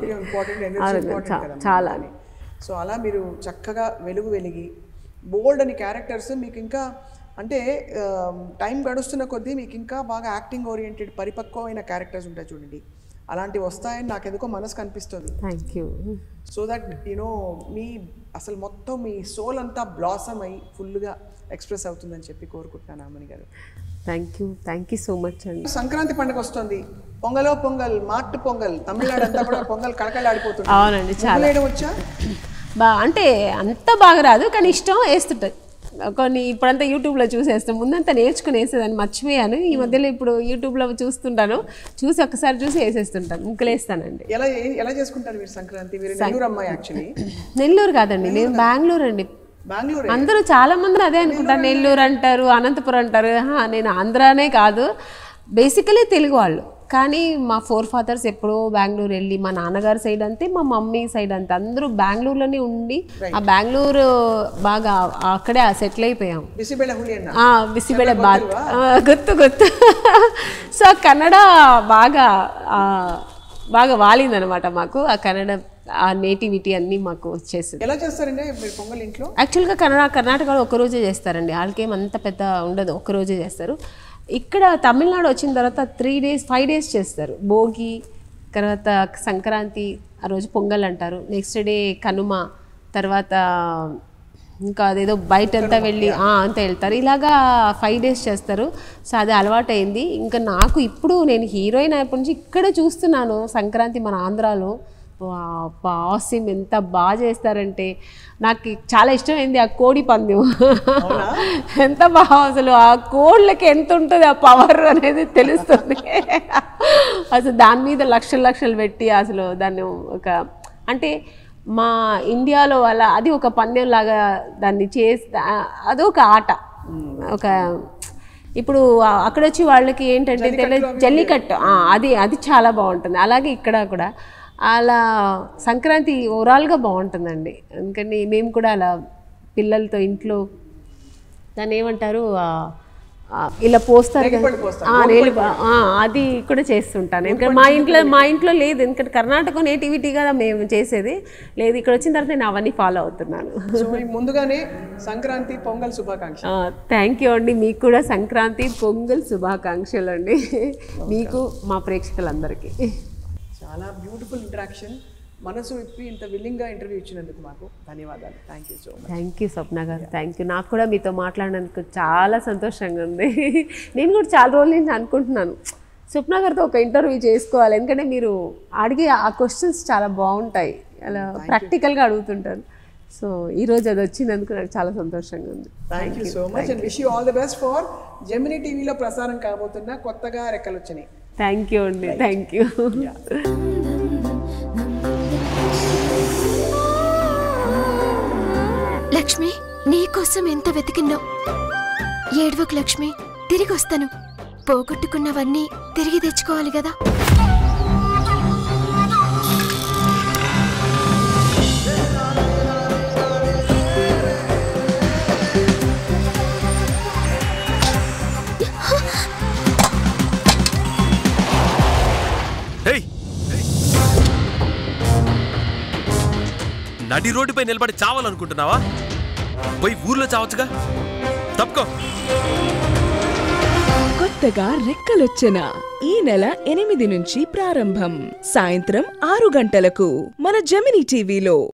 చాలా. సో అలా మీరు చక్కగా వెలుగు వెలిగి బోల్డ్ అని క్యారెక్టర్స్ మీకు ఇంకా అంటే టైం గడుస్తున్న కొద్దీ మీకు ఇంకా బాగా యాక్టింగ్ ఓరియంటెడ్ పరిపక్వమైన క్యారెక్టర్స్ ఉంటాయి చూడండి, అలాంటివి వస్తాయని నాకు ఎందుకో మనసు కనిపిస్తుంది. Thank you. So that you know మీ అసలు మొత్తం మీ సోల్ అంతా బ్లాసమ్ అయ్యి ఫుల్గా ఎక్స్ప్రెస్ అవుతుందని చెప్పి కోరుకుంటున్నాను ఆమని గారు. Thank you thank you so much అండి. సంక్రాంతి పండుగ వస్తుంది, పొంగలో పొంగల్ మాట్టు పొంగల్, తమిళనాడు అంతా కూడా పొంగల్ కళకళలాడిపోతుంది. అవునండి, చాలా వచ్చా బా అంటే అంత బాగా రాదు, కానీ ఇష్టం వేస్తుంటుంది కొన్ని. ఇప్పుడంతా యూట్యూబ్లో చూసేస్తాం, ముందంతా నేర్చుకుని వేసేదాన్ని, మర్చిపోయాను. ఈ మధ్యలో ఇప్పుడు యూట్యూబ్లో చూస్తుంటాను, చూసి ఒక్కసారి చూసి వేసేస్తుంటాను, ముక్కలు వేస్తానండి. ఎలా ఎలా చేసుకుంటారు మీరు సంక్రాంతి? మీరు నెల్లూరు అమ్మాయి యాక్చువల్లీ. నెల్లూరు కాదండి, నేను బెంగళూరు అండి. బెంగళూరు అందరూ చాలా మంది అదే అనుకుంటారు, నెల్లూరు అంటారు, అనంతపురం అంటారు. నేను ఆంధ్రానే కాదు, బేసికలీ తెలుగు వాళ్ళు. కానీ మా ఫోర్ ఫాదర్స్ ఎప్పుడో బెంగళూరు వెళ్ళి, మా నాన్నగారి సైడ్ అంతే, మా మమ్మీ సైడ్ అంతే, అందరూ బెంగళూరులోనే ఉండి ఆ బెంగళూరు బాగా అక్కడే సెటిల్ అయిపోయాం. బిసిబెళ బాత్ గుర్తు గుర్తు సో కన్నడ బాగా బాగా వాలిందనమాట మాకు. ఆ కన్నడ ఆ నేటివిటీ అన్నీ మాకు వచ్చేసింది. ఎలా చేస్తారండి మీరు పొంగల్ ఇంట్లో? యాక్చువల్గా కన్నడ కర్ణాటకలో ఒక్కరోజే చేస్తారండి, వాళ్ళకేం అంత పెద్ద ఉండదు, ఒక్కరోజే చేస్తారు. ఇక్కడ తమిళనాడు వచ్చిన తర్వాత త్రీ డేస్ ఫైవ్ డేస్ చేస్తారు. భోగి తర్వాత సంక్రాంతి, ఆ రోజు పొంగల్ అంటారు, నెక్స్ట్ డే కనుమ, తర్వాత ఇంకా అదేదో బయట అంతా వెళ్ళి అంతా వెళ్తారు. ఇలాగా ఫైవ్ డేస్ చేస్తారు. సో అది అలవాటైంది. ఇంకా నాకు ఇప్పుడు నేను హీరోయిన్ అయినప్పటి నుంచి ఇక్కడ చూస్తున్నాను సంక్రాంతి మన ఆంధ్రాలో. ఆసిమ్ ఎంత బాగా చేస్తారంటే నాకు చాలా ఇష్టమైంది ఆ కోడి పందెం. ఎంత బాగా, అసలు ఆ కోళ్ళకి ఎంత ఉంటుంది ఆ పవర్ అనేది తెలుస్తుంది. అసలు దాని మీద లక్షలు లక్షలు పెట్టి అసలు దాన్ని ఒక అంటే మా ఇండియాలో అలా అది ఒక పందెం లాగా దాన్ని చేస్తా, అదొక ఆట, ఒక ఇప్పుడు అక్కడ వచ్చి వాళ్ళకి ఏంటంటే తెలి- జల్లికట్టు ఆ, అది అది చాలా బాగుంటుంది. అలాగే ఇక్కడ కూడా అలా సంక్రాంతి ఓవరాల్గా బాగుంటుందండి. అందుకని మేము కూడా అలా పిల్లలతో ఇంట్లో దాన్ని ఏమంటారు ఆ, ఆ, ఇలా పోస్తారు కదా. ఆ, నేను ఆ, అది కూడా చేస్తుంటాను. ఎందుకంటే మా ఇంట్లో మా ఇంట్లో లేదు, ఎందుకంటే కర్ణాటక నేటివిటీ కదా మేము చేసేది లేదు. ఇక్కడ వచ్చిన తర్వాత నేను అవన్నీ ఫాలో అవుతున్నాను. సో మీకు ముందుగానే సంక్రాంతి పొంగల్ శుభాకాంక్ష. థ్యాంక్ యూ అండి. మీకు కూడా సంక్రాంతి పొంగల్ శుభాకాంక్షలు అండి, మీకు మా ప్రేక్షకులందరికీ. చాలా బ్యూటిఫుల్ ఇంటరాక్షన్. మనసు విప్పి ఇంత విల్లింగ్గా ఇంటర్వ్యూ ఇచ్చినందుకు మాకు ధన్యవాదాలు. Thank you so much. Thank you Swapna గారు, థ్యాంక్ యూ. నాకు కూడా మీతో మాట్లాడినందుకు చాలా సంతోషంగా ఉంది. నేను కూడా చాలా రోజుల నుంచి అనుకుంటున్నాను స్వప్న గారితో ఒక ఇంటర్వ్యూ చేసుకోవాలి, ఎందుకంటే మీరు అడిగే ఆ క్వశ్చన్స్ చాలా బాగుంటాయి, అలా ప్రాక్టికల్గా అడుగుతుంటారు. సో ఈరోజు అది వచ్చినందుకు నాకు చాలా సంతోషంగా ఉంది. Thank you so much and wish you all the best for Gemini టీవీలో ప్రసారం కాబోతున్న కొత్తగా రెక్కలు వచ్చినాయి. థ్యాంక్ యూ అండి, థ్యాంక్ యూ. లక్ష్మి, నీకోసం ఎంత వెతికిందో. ఏడవకు లక్ష్మి, తిరిగి వస్తాను. పోగొట్టుకున్నవన్నీ తిరిగి తెచ్చుకోవాలి కదా. ఏయ్! నడి రోడ్డుపై నిలబడి చావాలనుకుంటున్నావా? పోయి ఊర్లో చావచ్చుగా. తప్పుకో. కొత్తగా రెక్కలొచ్చిన ఈ నెల ఎనిమిది నుంచి ప్రారంభం. సాయంత్రం ఆరు గంటలకు మన జెమినీ టీవీలో.